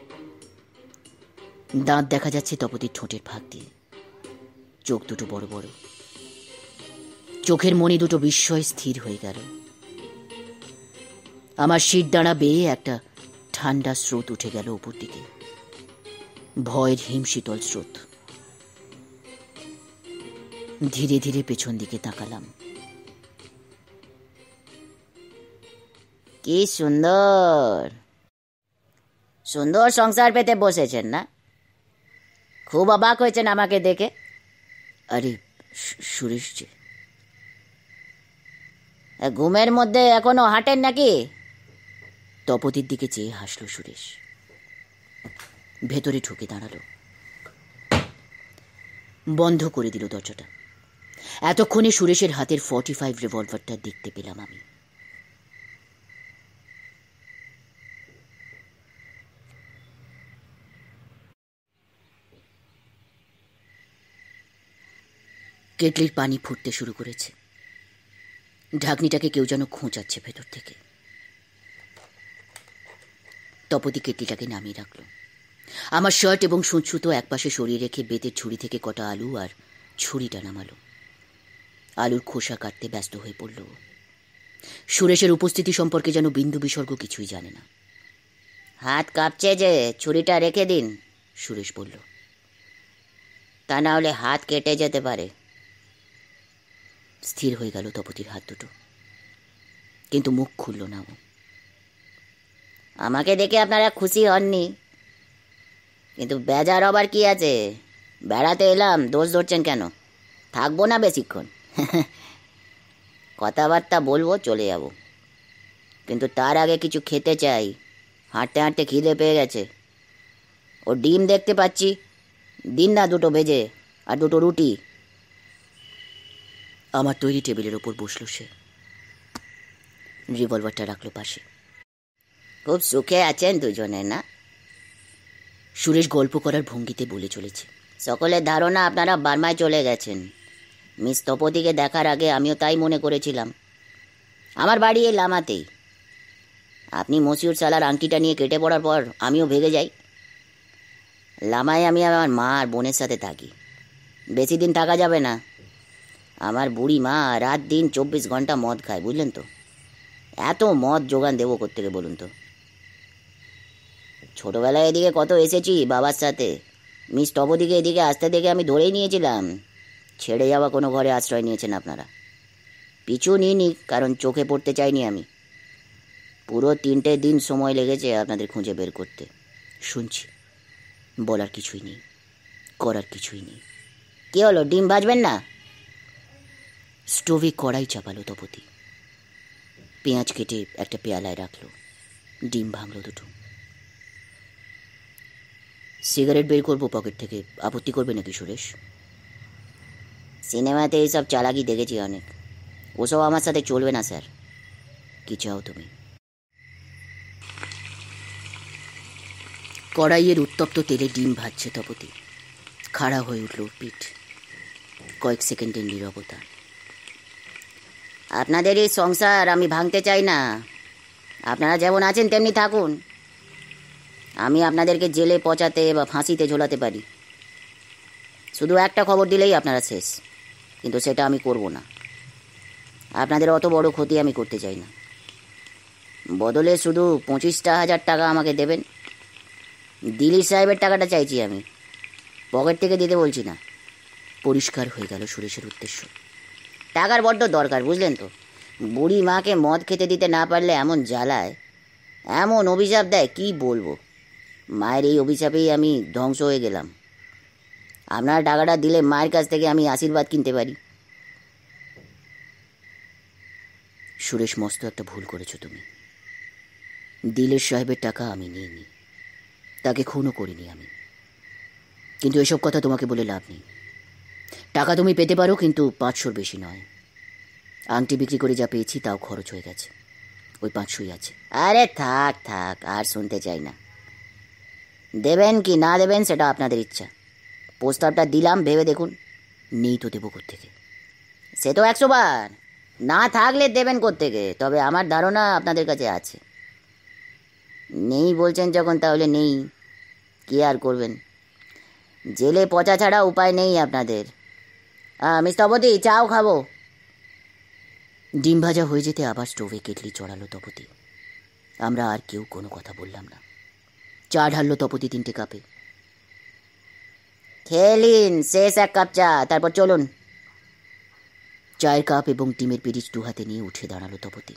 দাঁত দেখা যাচ্ছে তপতির ঠোঁটের ফাঁক দিয়ে, চোখ দুটো বড় বড়, চোখের মণি দুটো বিস্ময় স্থির হয়ে গেল। আমার শির দাঁড়া বেয়ে একটা ঠান্ডা স্রোত উঠে গেল উপর দিকে, ভয়ের হিমশীতল স্রোত। ধীরে ধীরে পেছন দিকে তাকালাম। কি সুন্দর সুন্দর সংসার পেতে বসেছেন না? খুব অবাক হয়েছেন আমাকে দেখে? আরে সুরেশ যে, ঘুমের মধ্যে এখনো হাঁটেন নাকি? তপতির দিকে চেয়ে হাসল সুরেশ। ভেতরে ঢুকে দাঁড়ালো, বন্ধ করে দিল দরজাটা। এতক্ষণে সুরেশের হাতের ফর্টি ফাইভ রিভলভারটা দেখতে পেলাম আমি। কেটলির পানি ফুটতে শুরু করেছে। ঢাকনিটাকে কেউ যেন খোঁচাচ্ছে ভেতর থেকে। তপতি কেটলিটাকে নামিয়ে রাখল। আমার শার্ট এবং সুঁচসুতো একপাশে সরিয়ে রেখে বেতের ছুরি থেকে কটা আলু আর ছুরিটা নামালো। আলুর খোসা কাটতে ব্যস্ত হয়ে পড়ল। সুরেশের উপস্থিতি সম্পর্কে যেন বিন্দু বিসর্গ কিছুই জানে না। হাত কাঁপছে যে, ছুরিটা রেখে দিন, সুরেশ বলল। তা না হলে হাত কেটে যেতে পারে। স্থির হয়ে গেল তপতির হাত দুটো, কিন্তু মুখ খুলল না ও। আমাকে দেখে আপনারা খুশি হননি, কিন্তু বেজার হবার কি আছে? বেড়াতে এলাম, দোষ ধরছেন কেন? থাকবো না বেশিক্ষণ, কথাবার্তা বলবো, চলে যাব। কিন্তু তার আগে কিছু খেতে চাই। হাঁটতে হাঁটতে খিদে পেয়ে গেছে। ও ডিম দেখতে পাচ্ছি, দিন না দুটো ভেজে, আর দুটো রুটি। আমার তৈরি টেবিলের ওপর বসল সে, রিভলভারটা রাখলো পাশে। খুব সুখে আছেন দুজনে না? সুরেশ গল্প করার ভঙ্গিতে বলে চলেছে। সকলের ধারণা আপনারা বার্মায় চলে গেছেন। মিস তপতিকে দেখার আগে আমিও তাই মনে করেছিলাম। আমার বাড়ি এই লামাতেই। আপনি মসিউর সালার আংটিটা নিয়ে কেটে পড়ার পর আমিও ভেগে যাই। লামায় আমি আমার মা আর বোনের সাথে থাকি। বেশি দিন থাকা যাবে না। আমার বুড়ি মা রাত দিন চব্বিশ ঘন্টা মদ খায়, বুঝলেন তো? এত মদ যোগান দেবো কোত্থেকে বলুন তো? ছোটবেলায় এদিকে কত এসেছি বাবার সাথে। মিস তপতিকে এদিকে আসতে দেখে আমি ধরেই নিয়েছিলাম ছেড়ে যাওয়া কোনো ঘরে আশ্রয় নিয়েছেন আপনারা। পিছু নিইনি, কারণ চোখে পড়তে চাইনি আমি। পুরো তিনটে দিন সময় লেগেছে আপনাদের খুঁজে বের করতে। শুনছি, বলার কিছুই নেই, করার কিছুই নেই। কি হলো, ডিম ভাজবেন না? স্টোভে কড়াই চাপালো তপতি, পেঁয়াজ কেটে একটা পেয়ালায় রাখলো, ডিম ভাঙলো দুটো। সিগারেট বের করবো পকেট থেকে, আপত্তি করবে নাকি সুরেশ? সিনেমাতে এইসব চালাকি দেখেছি অনেক, ওসব আমার সাথে চলবে না স্যার। কি চাও তুমি? কড়াইয়ের উত্তপ্ত তেলে ডিম ভাজছে তপতি। খাড়া হয়ে উঠল পিঠ। কয়েক সেকেন্ডের নীরবতা। আপনাদের এই সংসার আমি ভাঙতে চাই না। আপনারা যেমন আছেন তেমনি থাকুন। আমি আপনাদেরকে জেলে পচাতে বা ফাঁসিতে ঝোলাতে পারি। শুধু একটা খবর দিলেই আপনারা শেষ, কিন্তু সেটা আমি করব না। আপনাদের অত বড় ক্ষতি আমি করতে চাই না। বদলে শুধু পঁচিশটা হাজার টাকা আমাকে দেবেন। দিলীপ সাহেবের টাকাটা চাইছি আমি, পকেট থেকে দিতে বলছি না। পরিষ্কার হয়ে গেল সুরেশের উদ্দেশ্য। টাকার বড্ড দরকার, বুঝলেন তো? বুড়ি মাকে মদ খেতে দিতে না পারলে এমন জ্বালায়, এমন অভিশাপ দেয়, কি বলবো। মায়ের এই অভিশাপেই আমি ধ্বংস হয়ে গেলাম। আপনার টাকাটা দিলে মায়ের কাছ থেকে আমি আশীর্বাদ কিনতে পারি। সুরেশ, মস্ত একটা ভুল করেছো তুমি। দিলের সাহেবের টাকা আমি নিইনি, তাকে খুনও করিনি আমি। কিন্তু এসব কথা তোমাকে বলে লাভ নেই। টাকা তুমি পেতে পারো, কিন্তু পাঁচশোর বেশি নয়। আংটি বিক্রি করে যা পেয়েছি তাও খরচ হয়ে গেছে, ওই পাঁচশোই আছে। আরে থাক থাক, আর শুনতে চাই না। দেবেন কি না দেবেন সেটা আপনাদের ইচ্ছা। প্রস্তাবটা দিলাম, ভেবে দেখুন। নেই তো দেবো কোত্থেকে? সে তো একশো বার। না থাকলে দেবেন কোত্থেকে? তবে আমার ধারণা আপনাদের কাছে আছে। নেই বলছেন যখন তাহলে নেই, কি আর করবেন, জেলে পচা ছাড়া উপায় নেই আপনাদের। মিস্তপতি, চাও খাবো? ডিম ভাজা হয়ে যেতে আবার স্টোভে কেটলি চড়ালো তপতি। আমরা আর কেউ কোনো কথা বললাম না। চা ঢাললো তপতি তিনটে কাপে। খেলিন শেষ এক কাপ চা, তারপর চলুন। চায়ের কাপ এবং ডিমের পিরিচ দু হাতে নিয়ে উঠে দাঁড়ালো তপতি,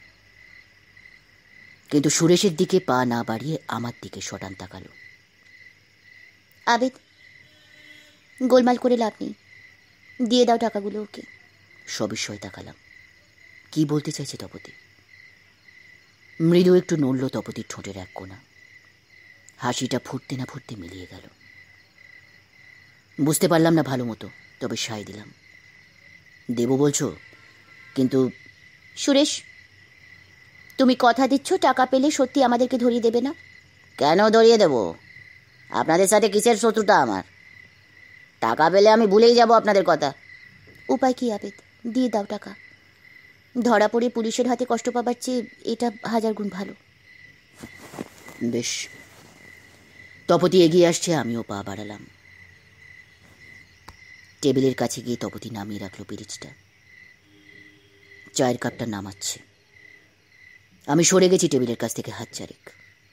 কিন্তু সুরেশের দিকে পা না বাড়িয়ে আমার দিকে শটান তাকালো। আবেদ, গোলমাল করে লাভ নেই, দিয়ে দাও টাকাগুলো ওকে। সবিস্ময় তাকালাম, কি বলতে চাইছে তপতি? মৃদু একটু নড়ল তপতির ঠোঁটের এক কোণা, হাসিটা ফুটতে না ফুটতে মিলিয়ে গেল। বুঝতে পারলাম না ভালো মতো, তবে সায় দিলাম। দেব বলছো, কিন্তু সুরেশ, তুমি কথা দিচ্ছ টাকা পেলে সত্যি আমাদেরকে ধরিয়ে দেবে না? কেন ধরিয়ে দেব? আপনাদের সাথে কিসের শত্রুতা আমার? টাকা পেলে আমি ভুলেই যাব আপনাদের কথা। উপায় কি আবেদ? দিয়ে দাও টাকা। ধরা পড়ে পুলিশের হাতে কষ্ট পাবার চেয়ে এটা হাজার গুণ ভালো। বেশ। তপতি এগিয়ে আসছে, আমিও পা বাড়ালাম। টেবিলের কাছে গিয়ে তপতি নামিয়ে রাখলো পিরিচটা, চায়ের কাপটা নামাচ্ছে। আমি সরে গেছি টেবিলের কাছ থেকে হাত চারেক।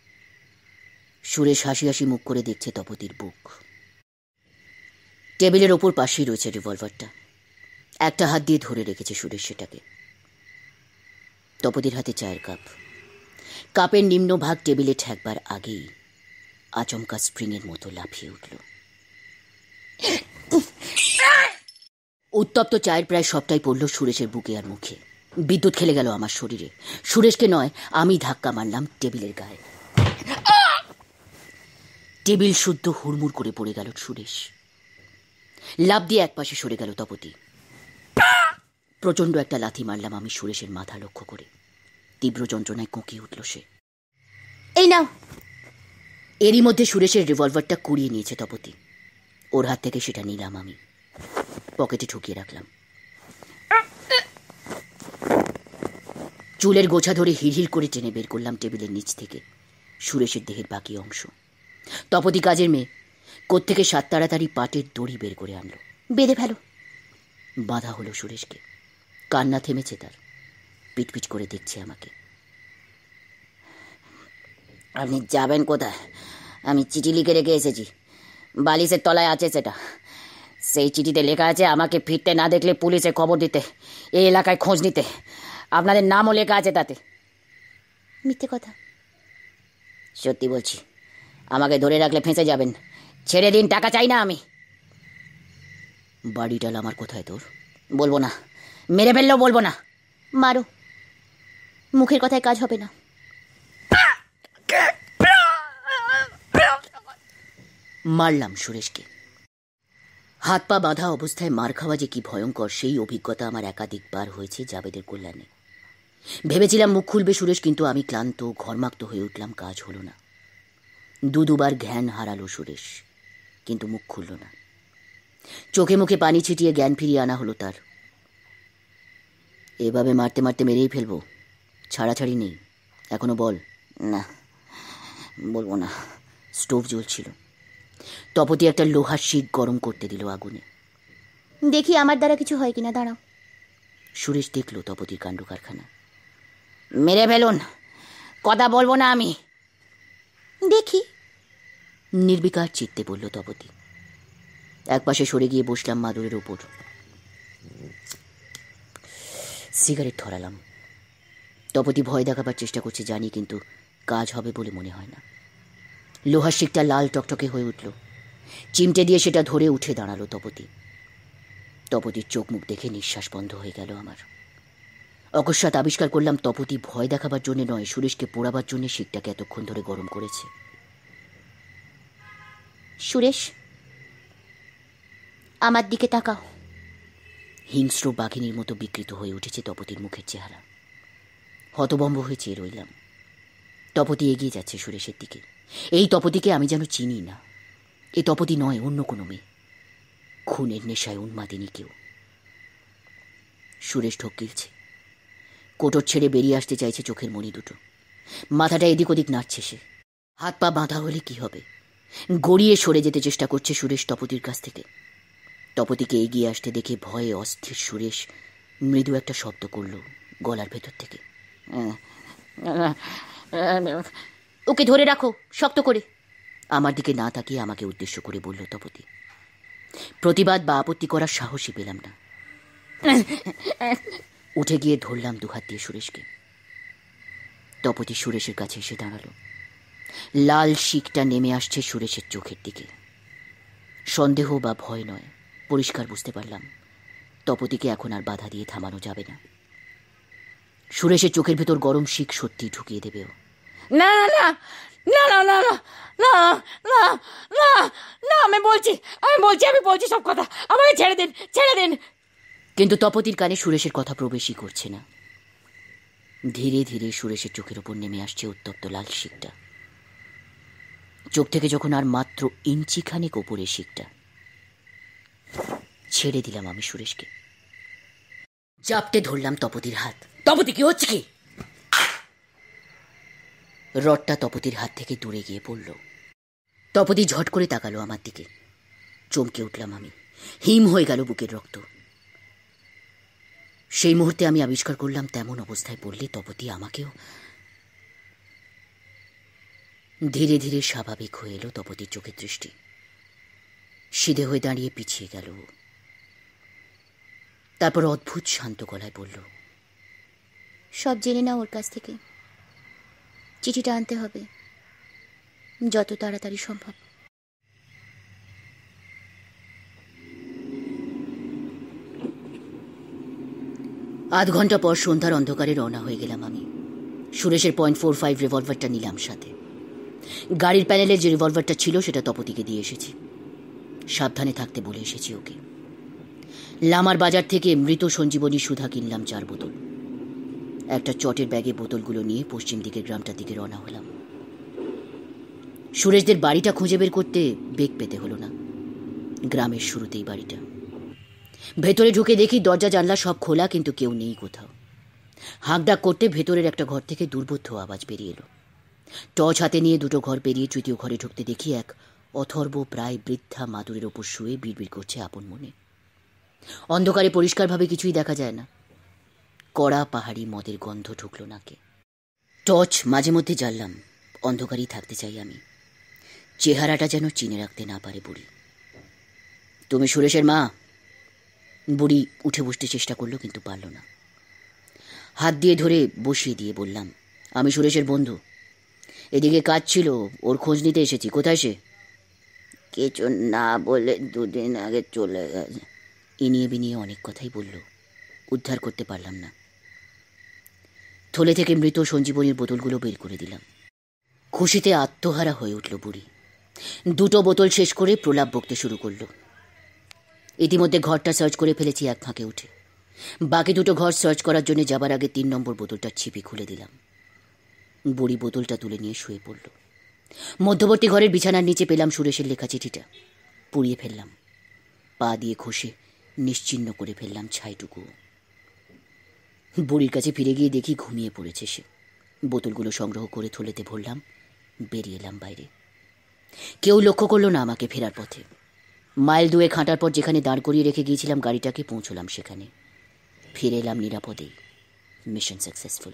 সুরেশ হাসি হাসি মুখ করে দেখছে তপতির বুক। টেবিলের ওপর পাশেই রয়েছে রিভলভারটা, একটা হাত দিয়ে ধরে রেখেছে সুরেশ সেটাকে। তপতির হাতে চায়ের কাপ, কাপের নিম্নভাগ টেবিলে ঠেকবার আগেই আচমকা স্প্রিংয়ের মতো লাফিয়ে উঠল। উত্তপ্ত চায়ের প্রায় সবটাই পড়ল সুরেশের বুকে আর মুখে। বিদ্যুৎ খেলে গেল আমার শরীরে। সুরেশকে নয়, আমি ধাক্কা মারলাম টেবিলের গায়ে। টেবিল শুদ্ধ হুড়মুড় করে পড়ে গেল সুরেশ। লাফ দিয়ে একপাশে সরে গেল তপতি। প্রচন্ড একটা লাথি মারলাম আমি সুরেশের মাথা লক্ষ্য করে। তীব্র যন্ত্রণায় কোঁকিয়ে উঠল সে। এই নাও। এরই মধ্যে সুরেশের রিভলভারটা কুড়িয়ে নিয়েছে তপতি। ওর হাত থেকে সেটা নিলাম আমি, পকেটে ঢুকিয়ে রাখলাম। চুলের গোছা ধরে হিড়হিড় করে টেনে বের করলাম টেবিলের নিচ থেকে সুরেশের দেহের বাকি অংশ। তপতি কাজের মেয়ে, কোত্থেকে সাত তাড়াতাড়ি পাটের দড়ি বের করে আনলো। বেঁধে ফেলো। বাধা হলো সুরেশকে। কান্না থেমেছে তার, পিটপিট করে দেখছে আমাকে। আপনি যাবেন কোথায়? আমি চিঠি লিখে রেখে এসেছি, বালিশের তলায় আছে সেটা। সেই চিঠিতে লেখা আছে আমাকে ফিরতে না দেখলে পুলিশে খবর দিতে, এই এলাকায় খোঁজ নিতে। আপনাদের নামও লেখা আছে তাতে। মিথ্যে কথা। সত্যি বলছি, আমাকে ধরে রাখলে ফেঁসে যাবেন। ছেড়ে দিন, টাকা চাই না আমি। বাড়িটাল আমার কোথায় তোর? বলবো না, মেরে ফেললেও বলবো না। মারো, মুখের কথায় কাজ হবে না। মারলাম সুরেশকে। হাত পা বাঁধা অবস্থায় মার খাওয়া যে কি ভয়ঙ্কর, সেই অভিজ্ঞতা আমার একাধিকবার হয়েছে জাবেদের কল্যাণে। ভেবেছিলাম মুখ খুলবে সুরেশ, কিন্তু আমি ক্লান্ত, ঘর্মাক্ত হয়ে উঠলাম। কাজ হলো না। দু দুবার জ্ঞান হারালো সুরেশ, কিন্তু মুখ খুলল না। চোখে মুখে পানি ছিটিয়ে জ্ঞান ফিরিয়ে আনা হলো তার। এভাবে মারতে মারতে মেরেই ফেলবো, ছাড়াছাড়ি নেই। এখনো বল। না, বলবো না। স্টোভ জ্বলছিল। তপতি একটা লোহার শিক গরম করতে দিল আগুনে। দেখি আমার দ্বারা কিছু হয় কিনা, দাঁড়াও। সুরেশ দেখল তপতির কাণ্ড কারখানা। মেরে ফেলুন, কথা বলবো না আমি। দেখি। নির্বিকার চিত্তে বলল তপতি। একপাশে সরে গিয়ে বসলাম মাদুরের ওপর। সিগারেট ধরালাম। তপতি ভয় দেখাবার চেষ্টা করছে জানি, কিন্তু কাজ হবে বলে মনে হয় না। লোহার শিকটা লাল টকটকে হয়ে উঠল। চিমটে দিয়ে সেটা ধরে উঠে দাঁড়ালো তপতি। তপতির চোখ মুখ দেখে নিঃশ্বাস বন্ধ হয়ে গেল আমার। অকস্মাৎ আবিষ্কার করলাম তপতি ভয় দেখাবার জন্য নয়, সুরেশকে পোড়াবার জন্য শিকটাকে এতক্ষণ ধরে গরম করেছে। সুরেশ, আমার দিকে তাকাও। হিংস্র বাঘিনীর মতো বিকৃত হয়ে উঠেছে তপতির মুখের চেহারা। হতভম্ব হয়ে চেয়ে রইলাম। তপতি এগিয়ে যাচ্ছে সুরেশের দিকে। এই তপতিকে আমি যেন চিনি না। এ তপতি নয়, অন্য কোনো মেয়ে, খুনের নেশায় উন্মাদিনী কেউ। সুরেশ ঢোক গিলছে, কোটর ছেড়ে বেরিয়ে আসতে চাইছে চোখের মণি দুটো। মাথাটা এদিক ওদিক নাড়ছে সে। হাত পা বাঁধা হলে কি হবে? গড়িয়ে সরে যেতে চেষ্টা করছে সুরেশ তপতির কাছ থেকে। তপতিকে এগিয়ে আসতে দেখে ভয়ে অস্থির সুরেশ মৃদু একটা শব্দ করল গলার ভেতর থেকে। ওকে ধরে রাখো শক্ত করে। আমার দিকে না তাকিয়ে আমাকে উদ্দেশ্য করে বলল তপতি। প্রতিবাদ বা আপত্তি করার সাহসই পেলাম না। উঠে গিয়ে ধরলাম দুহাত দিয়ে সুরেশকে। তপতি সুরেশের কাছে এসে দাঁড়ালো। লাল শিকটা নেমে আসছে সুরেশের চোখের দিকে। সন্দেহ বা ভয় নয়, পরিষ্কার বুঝতে পারলাম তপতিকে এখন আর বাধা দিয়ে থামানো যাবে না। সুরেশের চোখের ভেতর গরম শিক সত্যি ঢুকিয়ে দেবেও। না না না না না না না না না না আমি বলছি আমি বলছি আমি বলছি সব কথা, আমাকে ছেড়ে দিন ছেড়ে দিন। কিন্তু তপতির কানে সুরেশের কথা প্রবেশই করছে না। ধীরে ধীরে সুরেশের চোখের উপর নেমে আসছে উত্তপ্ত লাল শিকটা। চোখ থেকে যখন আর মাত্র ইঞ্চি খানেক ওপরে শিকটা, ছেড়ে দিলাম আমি সুরেশকে। চাপটে ধরলাম তপতির হাত। তপতি, কি হচ্ছে কি? রডটা তপতির হাত থেকে দূরে গিয়ে পড়ল। তপতি ঝট করে তাকালো আমার দিকে। চমকে উঠলাম আমি। হিম হয়ে গেল বুকের রক্ত। সেই মুহূর্তে আমি আবিষ্কার করলাম তেমন অবস্থায় পড়লে তপতি আমাকেও। ধীরে ধীরে স্বাভাবিক হয়ে এলো তপতির চোখের দৃষ্টি। সিধে হয়ে দাঁড়িয়ে পিছিয়ে গেল। তারপর অদ্ভুত শান্ত গলায় বলল, সব জেনে নাও ওর কাছ থেকে। চিঠিটা আনতে হবে যত তাড়াতাড়ি সম্ভব। আধ ঘন্টা পর সন্ধ্যার অন্ধকারে রওনা হয়ে গেলাম আমি। সুরেশের পয়েন্ট ফোর ফাইভ রিভলভারটা নিলাম সাথে। গাড়ির প্যানেলে যে রিভলভারটা ছিল সেটা তপতিকে দিয়ে এসেছি। সাবধানে থাকতে বলে এসেছি ওকে। লামার বাজার থেকে মৃত সঞ্জীবনী সুধা কিনলাম চার বোতল। একটা চটের ব্যাগে বোতলগুলো নিয়ে পশ্চিম দিকের গ্রামটার দিকে রওনা হলাম। সুরেশদের বাড়িটা খুঁজে বের করতে বেগ পেতে হলো না। গ্রামের শুরুতেই বাড়িটা। ভেতরে ঢুকে দেখি দরজা জানলা সব খোলা, কিন্তু কেউ নেই কোথাও। হাঁকডাক করতে ভেতরের একটা ঘর থেকে দুর্বোধ্য আওয়াজ বেরিয়ে এলো। টর্চ হাতে নিয়ে দুটো ঘর পেরিয়ে তৃতীয় ঘরে ঢুকতে দেখি এক অথর্ব প্রায় বৃদ্ধা মাদুরের ওপর শুয়ে বিড়বিড় করছে আপন মনে। অন্ধকারে পরিষ্কারভাবে কিছুই দেখা যায় না। কড়া পাহাড়ি মদের গন্ধ ঢুকলো নাকে। টর্চ মাঝে মধ্যে জ্বাললাম। অন্ধকারেই থাকতে চাই আমি। চেহারাটা যেন চিনে রাখতে না পারে বুড়ি। তুমি সুরেশের মা? বুড়ি উঠে বসতে চেষ্টা করলো, কিন্তু পারল না। হাত দিয়ে ধরে বসিয়ে দিয়ে বললাম, আমি সুরেশের বন্ধু। এদিকে কাজ ছিল, ওর খোঁজ নিতে এসেছি। কোথায় সে? কিছু না বলে দুদিন আগে চলে গেছে। ইনিয়ে বিনিয়ে অনেক কথাই বলল, উদ্ধার করতে পারলাম না। থলে থেকে মৃত সঞ্জীবনীর বোতলগুলো বের করে দিলাম। খুশিতে আত্মহারা হয়ে উঠল বুড়ি। দুটো বোতল শেষ করে প্রলাপ বকতে শুরু করলো। ইতিমধ্যে ঘরটা সার্চ করে ফেলেছি এক ফাঁকে উঠে। বাকি দুটো ঘর সার্চ করার জন্য যাবার আগে তিন নম্বর বোতলটার ছিপি খুলে দিলাম। বুড়ি বোতলটা তুলে নিয়ে শুয়ে পড়ল। মধ্যবর্তী ঘরের বিছানার নিচে পেলাম সুরেশের লেখা চিঠিটা। পুড়িয়ে ফেললাম। পা দিয়ে ঘষে নিশ্চিহ্ন করে ফেললাম ছাইটুকু। বুড়ির কাছে ফিরে গিয়ে দেখি ঘুমিয়ে পড়েছে সে। বোতলগুলো সংগ্রহ করে থলেতে ভরলাম। বেরিয়ে এলাম বাইরে। কেউ লক্ষ্য করলো না আমাকে ফেরার পথে। মাইল দুয়েক হাঁটার পর যেখানে দাঁড় করিয়ে রেখে গিয়েছিলাম গাড়িটাকে, পৌঁছলাম সেখানে। ফিরে এলাম নিরাপদেই। Mission successful.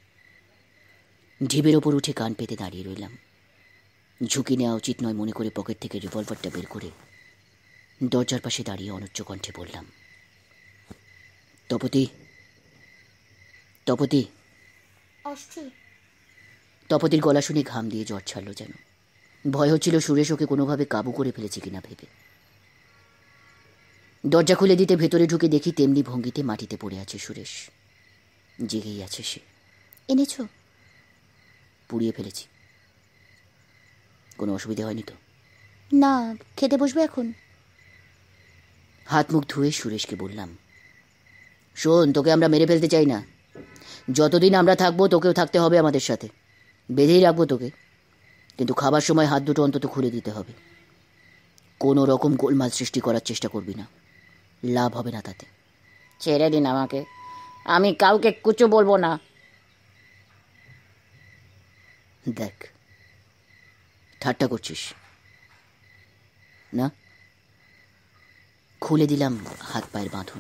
ঢিবের ওপর উঠে কান পেতে দাঁড়িয়ে রইলাম। ঝুঁকি নেওয়া উচিত নয় মনে করে পকেট থেকে রিভলভারটা বের করে দরজার পাশে দাঁড়িয়ে অনুচ্চ কণ্ঠে বললাম, তপতি, তপতি। তপতির গলা শুনে ঘাম দিয়ে জ্বর ছাড়ল যেন। ভয় হচ্ছিল সুরেশ ওকে কোনোভাবে কাবু করে ফেলেছে কিনা ভেবে। দরজা খুলে দিতে ভেতরে ঢুকে দেখি তেমনি ভঙ্গিতে মাটিতে পড়ে আছে সুরেশ। জেগেই আছে সে। এনেছো? পুড়িয়ে ফেলেছি। কোনো অসুবিধা হয়নি তো? না, খেতে বসবে এখন? হাত মুখ ধুয়ে সুরেশকে বললাম, শোন, তোকে আমরা মেরে ফেলতে চাই না। যতদিন আমরা থাকবো তোকেও থাকতে হবে আমাদের সাথে। বেঁধেই রাখবো তোকে, কিন্তু খাবার সময় হাত দুটো অন্তত খুলে দিতে হবে। কোনো রকম গোলমাল সৃষ্টি করার চেষ্টা করবি না, লাভ হবে না তাতে। ছেড়ে দিন আমাকে, আমি কাউকে কিছু বলবো না। দেখ, ঠাট্টা করছিস না? খুলে দিলাম হাত পায়ের বাঁধন।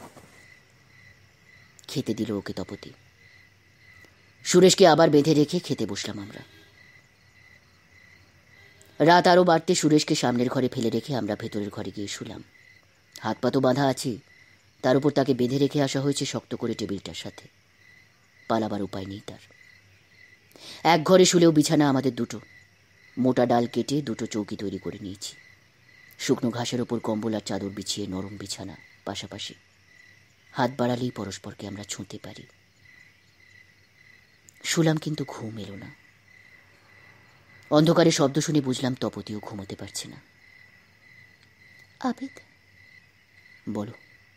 খেতে দিল ওকে তপতি। সুরেশকে আবার বেঁধে রেখে খেতে বসলাম আমরা। রাত আরো বাড়তে সুরেশকে সামনের ঘরে ফেলে রেখে আমরা ভেতরের ঘরে গিয়ে শুলাম। হাত পা তো বাঁধা আছে, তার উপর তাকে বেঁধে রেখে আসা হয়েছে শক্ত করে টেবিলটার সাথে। পালাবার উপায় নেই তার। এক ঘরে শুলেও বিছানা আমাদের দুটো। মোটা ডাল কেটে দুটো চৌকি তৈরি করে নিয়েছি। শুকনো ঘাসের ওপর কম্বল আর চাদর বিছিয়ে নরম বিছানা পাশাপাশি। হাত বাড়ালেই পরস্পরকে আমরা ছুঁতে পারি। শুলাম, কিন্তু ঘুম এলো না। অন্ধকারে শব্দ শুনে বুঝলাম তপতিও ঘুমোতে পারছে না। আবেদ, বলো,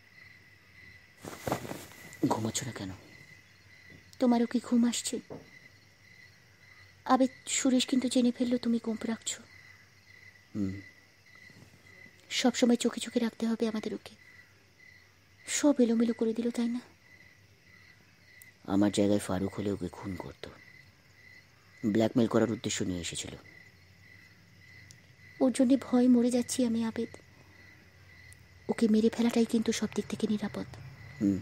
ঘুমাচ্ছ না কেন? তোমারও কি ঘুম আসছে? আবেদ, সুরেশ কিন্তু জেনে ফেললো তুমি গোঁপ রাখছো। হুম। সবসময় চোখে চোখে রাখতে হবে আমাদের ওকে। সব এলোমেলো করে দিল, তাই না? আমার জায়গায় ফারুক হলে ওকে খুন করত। ব্ল্যাকমেল করার উদ্দেশ্য নিয়ে এসেছিল। ওর জন্য ভয় মরে যাচ্ছি আমি আবেদ। ওকে মেরে ফেলাটাই কিন্তু সব দিক থেকে নিরাপদ। হুম,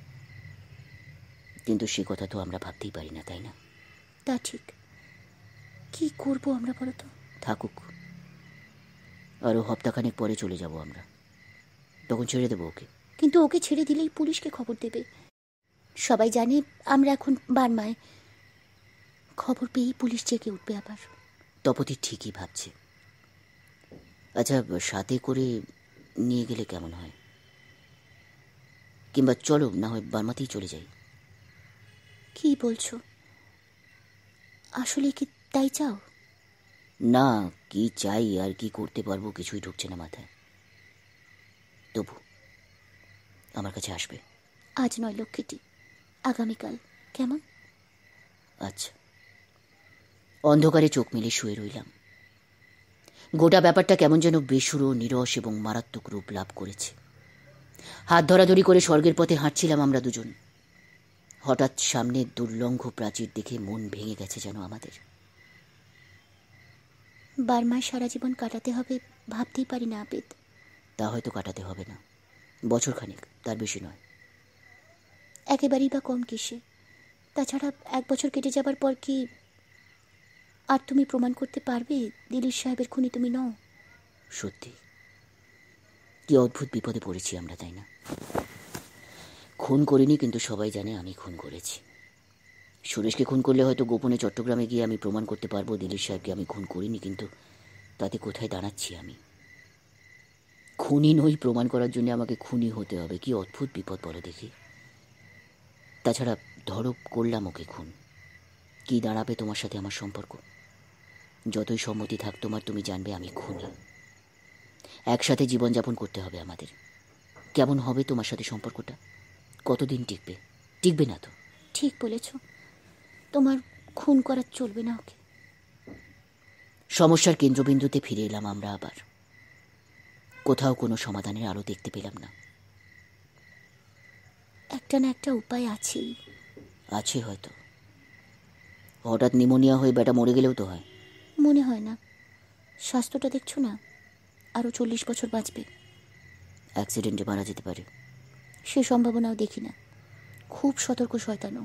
কিন্তু সে কথা তো আমরা ভাবতেই পারি না, তাই না? তা ঠিক। কি করবো আমরা বলো তো? থাকুক, আরো হপ্তাখানেক পরে চলে যাব আমরা। তখন ছেড়ে দেবো ওকে। কিন্তু ওকে ছেড়ে দিলেই পুলিশকে খবর দেবে। সবাই জানে আমরা এখন বার্মায়। খবর পেয়েই পুলিশ জেগে উঠবে আবার। তপতি ঠিকই ভাবছে। আচ্ছা, সাথে করে নিয়ে গেলে কেমন হয়? কিংবা চলো না হয় বার্মাতেই চলে যাই। কি বলছো? আসলে কি তাই চাও? না, কি চাই আর কি করতে পারবো কিছুই ঢুকছে না মাথায়। তবু আমার কাছে আসবে? আজ নয় লক্ষ্মীটি, আগামীকাল। কেমন? আচ্ছা। অন্ধকারে চোখ মেলে শুয়ে রইলাম। গোটা ব্যাপারটা কেমন যেন বেসুরো, নিরস এবং মারাত্মক রূপ লাভ করেছে। হাত ধরাধরি করে স্বর্গের পথে হাঁটছিলাম আমরা দুজন। হঠাৎ সামনে দুর্লঙ্ঘ প্রাচীর দেখে মন ভেঙে গেছে যেন আমাদের। বার্মায় সারা জীবন কাটাতে হবে ভাবতেই পারি না আবেদ। তা হয়তো কাটাতে হবে না, বছর খানিক, তার বেশি নয়। একেবারেই বা কম কিসে? তাছাড়া এক বছর কেটে যাবার পর কি আর তুমি প্রমাণ করতে পারবে দিলীপ সাহেবের খুনি তুমি নও? সত্যি কি অদ্ভুত বিপদে পড়েছি আমরা, তাই না? খুন করিনি, কিন্তু সবাই জানে আমি খুন করেছি। সুরেশকে খুন করলে হয়তো গোপনে চট্টগ্রামে গিয়ে আমি প্রমাণ করতে পারবো দিলীপ সাহেবকে আমি খুন করিনি, কিন্তু তাতে কোথায় দাঁড়াচ্ছি আমি? খুনি নই প্রমাণ করার জন্য আমাকে খুনি হতে হবে। কি অদ্ভুত বিপদ বলো দেখি। তাছাড়া ধরো করলাম ওকে খুন, কি দাঁড়াবে তোমার সাথে আমার সম্পর্ক? যতই সম্মতি থাক তোমার, তুমি জানবে আমি খুনি। একসাথে জীবনযাপন করতে হবে আমাদের। কেমন হবে তোমার সাথে সম্পর্কটা? কতদিন টিকবে? টিকবে না তো। ঠিক বলেছ, তোমার খুন করা চলবে না ওকে। সমস্যার কেন্দ্রবিন্দুতে ফিরে এলাম আমরা আবার। কোথাও কোনো সমাধানের আলো দেখতে পেলাম না। একটা না একটা উপায় আছেই। আছে হয়তো। হঠাৎ নিমোনিয়া হয়ে বেটা মরে গেলেও তো হয়। মনে হয় না। স্বাস্থ্যটা দেখছো না, আরো চল্লিশ বছর বাঁচবে। অ্যাক্সিডেন্টে মারা যেতে পারে। সে সম্ভাবনাও দেখি না। খুব সতর্ক শয়তানও।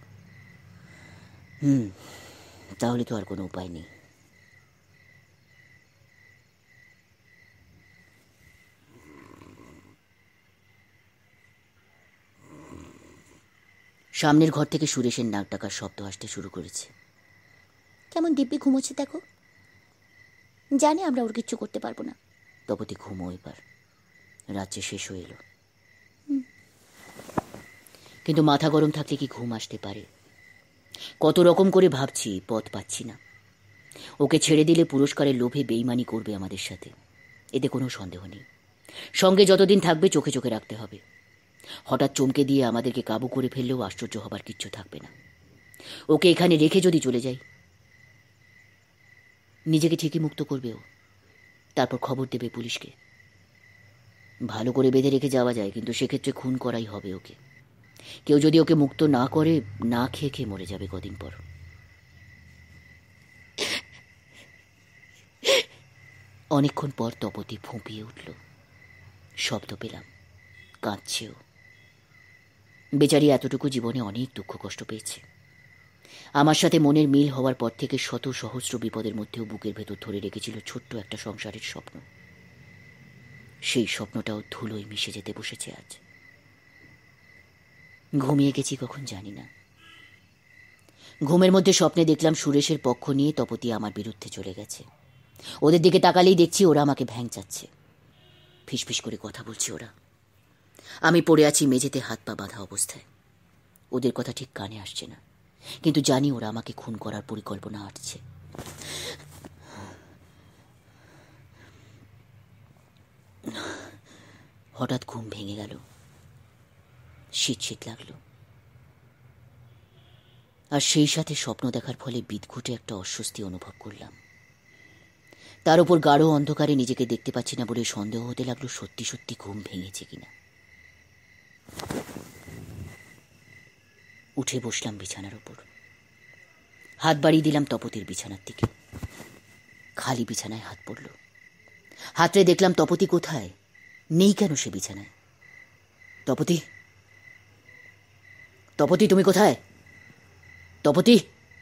হুম, তাহলে তো আর কোনো উপায় নেই। সামনের ঘর থেকে সুরেশের নাক ডাকার শব্দ আসতে শুরু করেছে। কেমন দিব্যি ঘুমোচ্ছে দেখো। জানি আমরা ওর কিচ্ছু করতে পারবো না। তপতি ঘুমো এবার, রাজ্যে শেষ হয়ে এলো। কিন্তু মাথা গরম থাকলে কি ঘুম আসতে পারে? কত রকম করে ভাবছি, পথ পাচ্ছি না। ওকে ছেড়ে দিলে পুরস্কারের লোভে বেইমানি করবে আমাদের সাথে, এতে কোনো সন্দেহ নেই। সঙ্গে যতদিন থাকবে চোখে চোখে রাখতে হবে। হঠাৎ চমকে দিয়ে আমাদেরকে কাবু করে ফেললেও আশ্চর্য হবার কিচ্ছু থাকবে না। ওকে এখানে রেখে যদি চলে যাই, নিজেকে ঠিকই মুক্ত করবে ও, তারপর খবর দেবে পুলিশকে। ভালো করে বেঁধে রেখে যাওয়া যায়, কিন্তু সেক্ষেত্রে খুন করাই হবে ওকে। কেউ যদি ওকে মুক্ত না করে, না খেয়ে খেয়ে মরে যাবে কদিন পর। অনেকক্ষণ পর তপতি ফুঁপিয়ে উঠল। শব্দ পেলাম, কাঁদছেও। বেচারি এতটুকু জীবনে অনেক দুঃখ কষ্ট পেয়েছে। আমার সাথে মনের মিল হওয়ার পর থেকে শত সহস্র বিপদের মধ্যেও বুকের ভেতর ধরে রেখেছিল ছোট্ট একটা সংসারের স্বপ্ন। সেই স্বপ্নটাও ধুলোয় মিশে যেতে বসেছে আজ। ঘুমিয়ে গেছি কখন জানি না। ঘুমের মধ্যে স্বপ্নে দেখলাম সুরেশের পক্ষ নিয়ে তপতি আমার বিরুদ্ধে চলে গেছে। ওদের দিকে তাকালেই দেখছি ওরা আমাকে ভ্যাং চাচ্ছে। ফিসফিস করে কথা বলছে ওরা। আমি পড়ে আছি মেঝেতে, হাত পা বাঁধা অবস্থায়। ওদের কথা ঠিক কানে আসছে না, কিন্তু জানি ওরা আমাকে খুন করার পরিকল্পনা আঁটছে। হঠাৎ ঘুম ভেঙে গেল। শীত শীত লাগলো। আর সেই সাথে স্বপ্ন দেখার ফলে বিদঘুটে একটা অস্বস্তি অনুভব করলাম। তার উপর গাঢ় অন্ধকারে নিজেকে দেখতে পাচ্ছি না বলে সন্দেহ হতে লাগলো সত্যি সত্যি ঘুম ভেঙেছে কিনা। উঠে বসলাম বিছানার উপর। হাত বাড়িয়ে দিলাম তপতির বিছানার দিকে। খালি বিছানায় হাত পড়ল। হাতরে দেখলাম তপতি কোথায়, নেই কেন সে বিছানায়। তপতি, তপতি তুমি কোথায়? তপতি।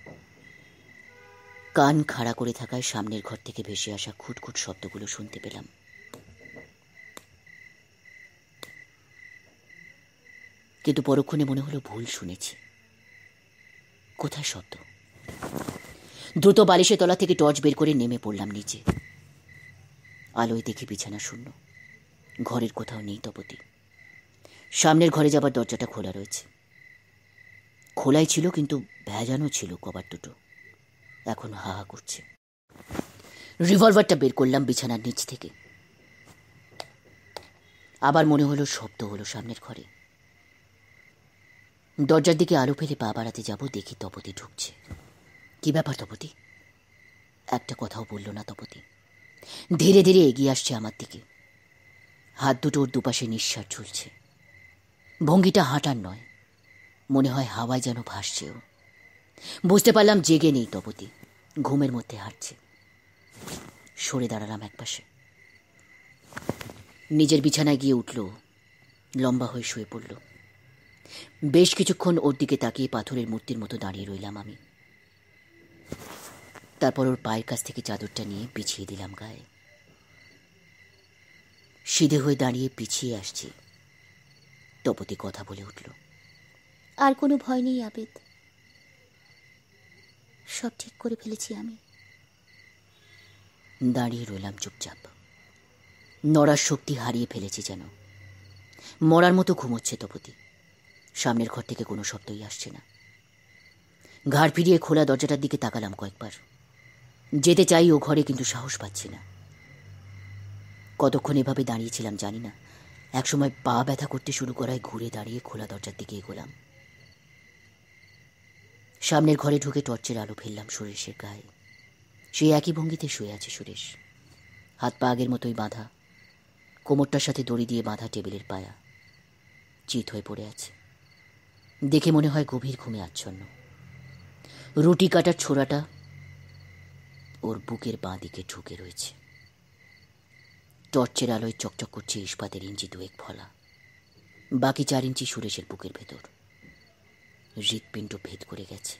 কান খাড়া করে থাকায় সামনের ঘর থেকে ভেসে আসা খুটখুট শব্দগুলো শুনতে পেলাম। কিন্তু পরক্ষণে মনে হলো ভুল শুনেছি। কোথায় শব্দ? দ্রুত বালিশের তলা থেকে টর্চ বের করে নেমে পড়লাম নিচে। আলোয় দেখি বিছানা শূন্য, ঘরের কোথাও নেই তপতি। সামনের ঘরে যাবার দরজাটা খোলা রয়েছে। খোলাই ছিল কিন্তু ভেজানো ছিল কভার দুটো, এখন হা হা করছে। রিভলভারটা বের করলাম বিছানার নিচ থেকে। আবার মনে হলো শব্দ হলো সামনের ঘরে। দরজার দিকে আলো ফেলে পা বাড়াতে যাব, দেখি তপতি ঢুকছে। কি ব্যাপার তপতি? একটা কথাও বলল না তপতি। ধীরে ধীরে এগিয়ে আসছে আমার দিকে। হাত দুটোর দুপাশে নিঃশ্বাস ঝুলছে। ভঙ্গিটা হাঁটার নয়, মনে হয় হাওয়ায় যেন ভাসছেও। বুঝতে পারলাম জেগে নেই তপতি, ঘুমের মধ্যে হাঁটছে। সরে দাঁড়ালাম একপাশে। নিজের বিছানায় গিয়ে উঠল, লম্বা হয়ে শুয়ে পড়ল। বেশ কিছুক্ষণ ওর দিকে তাকিয়ে পাথরের মূর্তির মতো দাঁড়িয়ে রইলাম আমি। তারপর ওর পায়ের কাছ থেকে চাদরটা নিয়ে পিছিয়ে দিলাম গায়ে। সিধে হয়ে দাঁড়িয়ে পিছিয়ে আসছি। তপতি কথা বলে উঠল। আর কোনো ভয় নেই আবেদ, সব ঠিক করে ফেলেছি আমি। দাঁড়িয়ে রইলাম চুপচাপ। নড়ার শক্তি হারিয়ে ফেলেছি যেন। মরার মতো ঘুমোচ্ছে তপতি। সামনের ঘর থেকে কোনো শব্দই আসছে না। ঘাড় ফিরিয়ে খোলা দরজাটার দিকে তাকালাম কয়েকবার। যেতে চাই ও ঘরে, কিন্তু সাহস পাচ্ছি না। কতক্ষণ এভাবে দাঁড়িয়েছিলাম জানি না। একসময় পা ব্যথা করতে শুরু করায় ঘুরে দাঁড়িয়ে খোলা দরজার দিকে এগোলাম। সামনের ঘরে ঢুকে টর্চের আলো ফেললাম সুরেশের গায়ে। সেই একই ভঙ্গিতে শুয়ে আছে সুরেশ। হাত পা আগের মতোই বাঁধা, কোমরটার সাথে দড়ি দিয়ে বাঁধা টেবিলের পায়া। চিত হয়ে পড়ে আছে। দেখে মনে হয় গভীর ঘুমে আচ্ছন্ন। রুটি কাটার ছোড়াটা ওর বুকের বাঁ দিকে ঢুকে রয়েছে। টর্চের আলোয় চকচক করছে ইস্পাতের ইঞ্চি দুয়েক ফলা। বাকি চার ইঞ্চি সুরেশের বুকের ভেতর। হৃৎপিণ্ড ভেদ করে গেছে।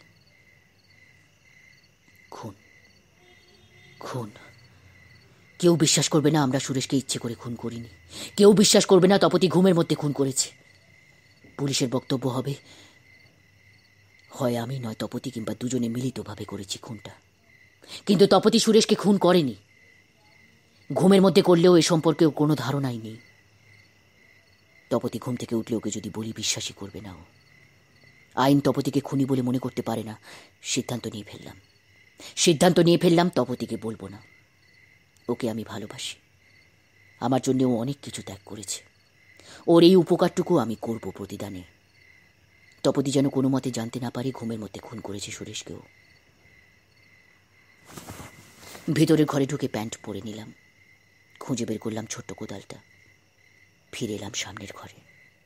খুন, খুন। কেউ বিশ্বাস করবে না আমরা সুরেশকে ইচ্ছে করে খুন করিনি। কেউ বিশ্বাস করবে না তপতি ঘুমের মধ্যে খুন করেছে। পুলিশের বক্তব্য হবে হয় আমি নয় তপতি, কিংবা দুজনে মিলিতভাবে করেছি খুনটা। কিন্তু তপতি সুরেশকে খুন করেনি। ঘুমের মধ্যে করলেও এ সম্পর্কেও কোনো ধারণাই নেই। তপতি ঘুম থেকে উঠলে ওকে যদি বলি বিশ্বাসই করবে না ও। আইন তপতিকে খুনি বলে মনে করতে পারে না। সিদ্ধান্ত নিয়ে ফেললাম সিদ্ধান্ত নিয়ে ফেললাম তপতিকে বলবো না। ওকে আমি ভালোবাসি। আমার জন্য ও অনেক কিছু ত্যাগ করেছে। ওর এই উপকারটুকু আমি করব প্রতিদানে। তপতি যেন কোনো মতে জানতে না পারে ঘুমের মধ্যে খুন করেছে সুরেশকেও। ভিতরের ঘরে ঢুকে প্যান্ট পরে নিলাম। খুঁজে বের করলাম ছোট্ট কোদালটা। ফিরে এলাম সামনের ঘরে।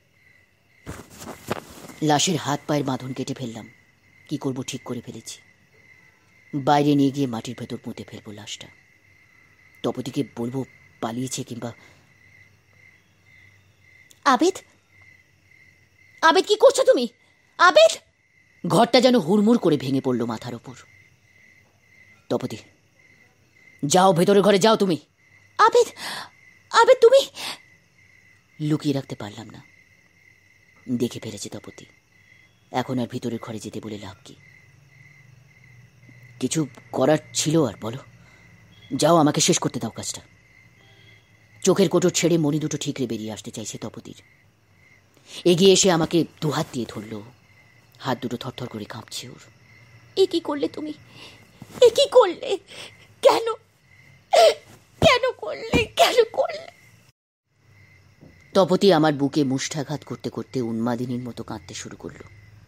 লাশের হাত পায়ের বাঁধন কেটে ফেললাম। কি করব ঠিক করে ফেলেছি। বাইরে নিয়ে গিয়ে মাটির ভেতর পুঁতে ফেলবো লাশটা। তপতিকে বলবো পালিয়েছে কিংবা। আবেদ, আবেদ কি করছো তুমি? আবেদ! ঘরটা যেন হুড়মুড় করে ভেঙে পড়ল মাথার ওপর। তপতি, যাও, ভেতরের ঘরে যাও তুমি। আবেদ, আবেদ তুমি! লুকিয়ে রাখতে পারলাম না। দেখে ফেলেছে তপতি। এখন আর ভিতরের ঘরে যেতে বলে লাভ কি? কিছু করার ছিল আর বলো? যাও, আমাকে শেষ করতে দাও কাজটা। চোখের কোটর ছেড়ে মনি দুটো ঠিকরে বেরিয়ে আসতে চাইছে তপতির। এগিয়ে এসে আমাকে দুহাত দিয়ে ধরল। হাত দুটো থরথর করে কাঁপছে ওর। এ কি করলে তুমি? এ কি করলে? কেন কেন করলে? কেন করলে? তপতি আমার বুকে মুষ্ঠাঘাত করতে করতে উন্মাদিনীর মতো কাঁদতে শুরু করলো।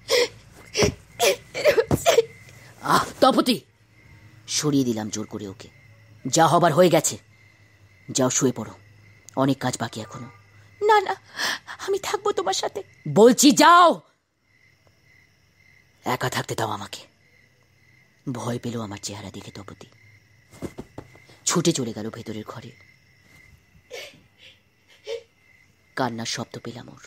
আহ তপতি! সরিয়ে দিলাম জোর করে ওকে। যা হবার হয়ে গেছে, যাও শুয়ে পড়ো, অনেক কাজ বাকি এখনো। না না, আমি থাকবো তোমার সাথে। বলছি যাও, একা থাকতে দাও আমাকে। ভয় পেল আমার চেহারা দেখে তপতি। ছুটে চলে গেল ভেতরের ঘরে। কান্নার শব্দ পেলাম ওর।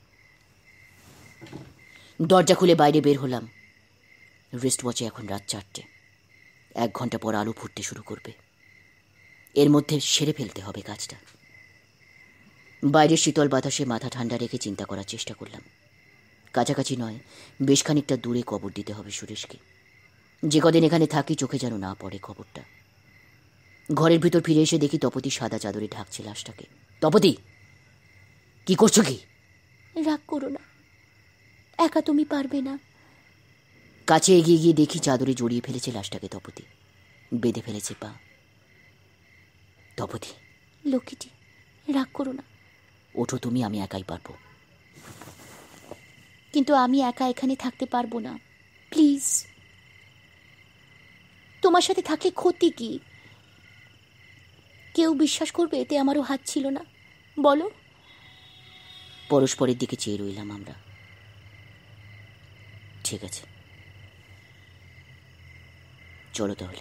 দরজা খুলে বাইরে বের হলাম। রেস্ট ওয়াচে এখন রাত চারটে। এক ঘন্টা পর আলো ফুটতে শুরু করবে। এর মধ্যে সেরে ফেলতে হবে কাজটা। বাইরের শীতল বাতাসে মাথা ঠান্ডা রেখে চিন্তা করার চেষ্টা করলাম। কাছাকাছি নয়, বেশ খানিকটা দূরে কবর দিতে হবে সুরেশকে। যে কদিন এখানে থাকি চোখে যেন না পড়ে খবরটা। ঘরের ভিতর ফিরে এসে দেখি তপতি সাদা চাদরে ঢাকছে লাশটাকে। তপতি, কি করছো কি? রাগ করো না, একা তুমি পারবে না। কাছে এগিয়ে গিয়ে দেখি চাদরে জড়িয়ে ফেলেছে লাশটাকে তপতি। বেঁধে ফেলেছে পা। তপতি, লক্ষ্মীটি, রাগ করো না। ওঠো তুমি, আমি একাই পারবো। কিন্তু আমি একা এখানে থাকতে পারবো না, প্লিজ। তোমার সাথে থাকলে ক্ষতি কি? কেউ বিশ্বাস করবে এতে আমারও হাত ছিল না? বলো। পরস্পরের দিকে চেয়ে রইলাম আমরা। ঠিক আছে, চলো তাহলে।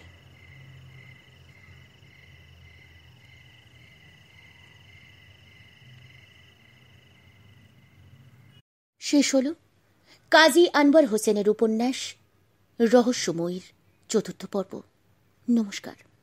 শেষ হলো কাজী আনওয়ার হোসেনের উপন্যাস রহস্যময়ীর চতুর্থ পর্ব। নমস্কার।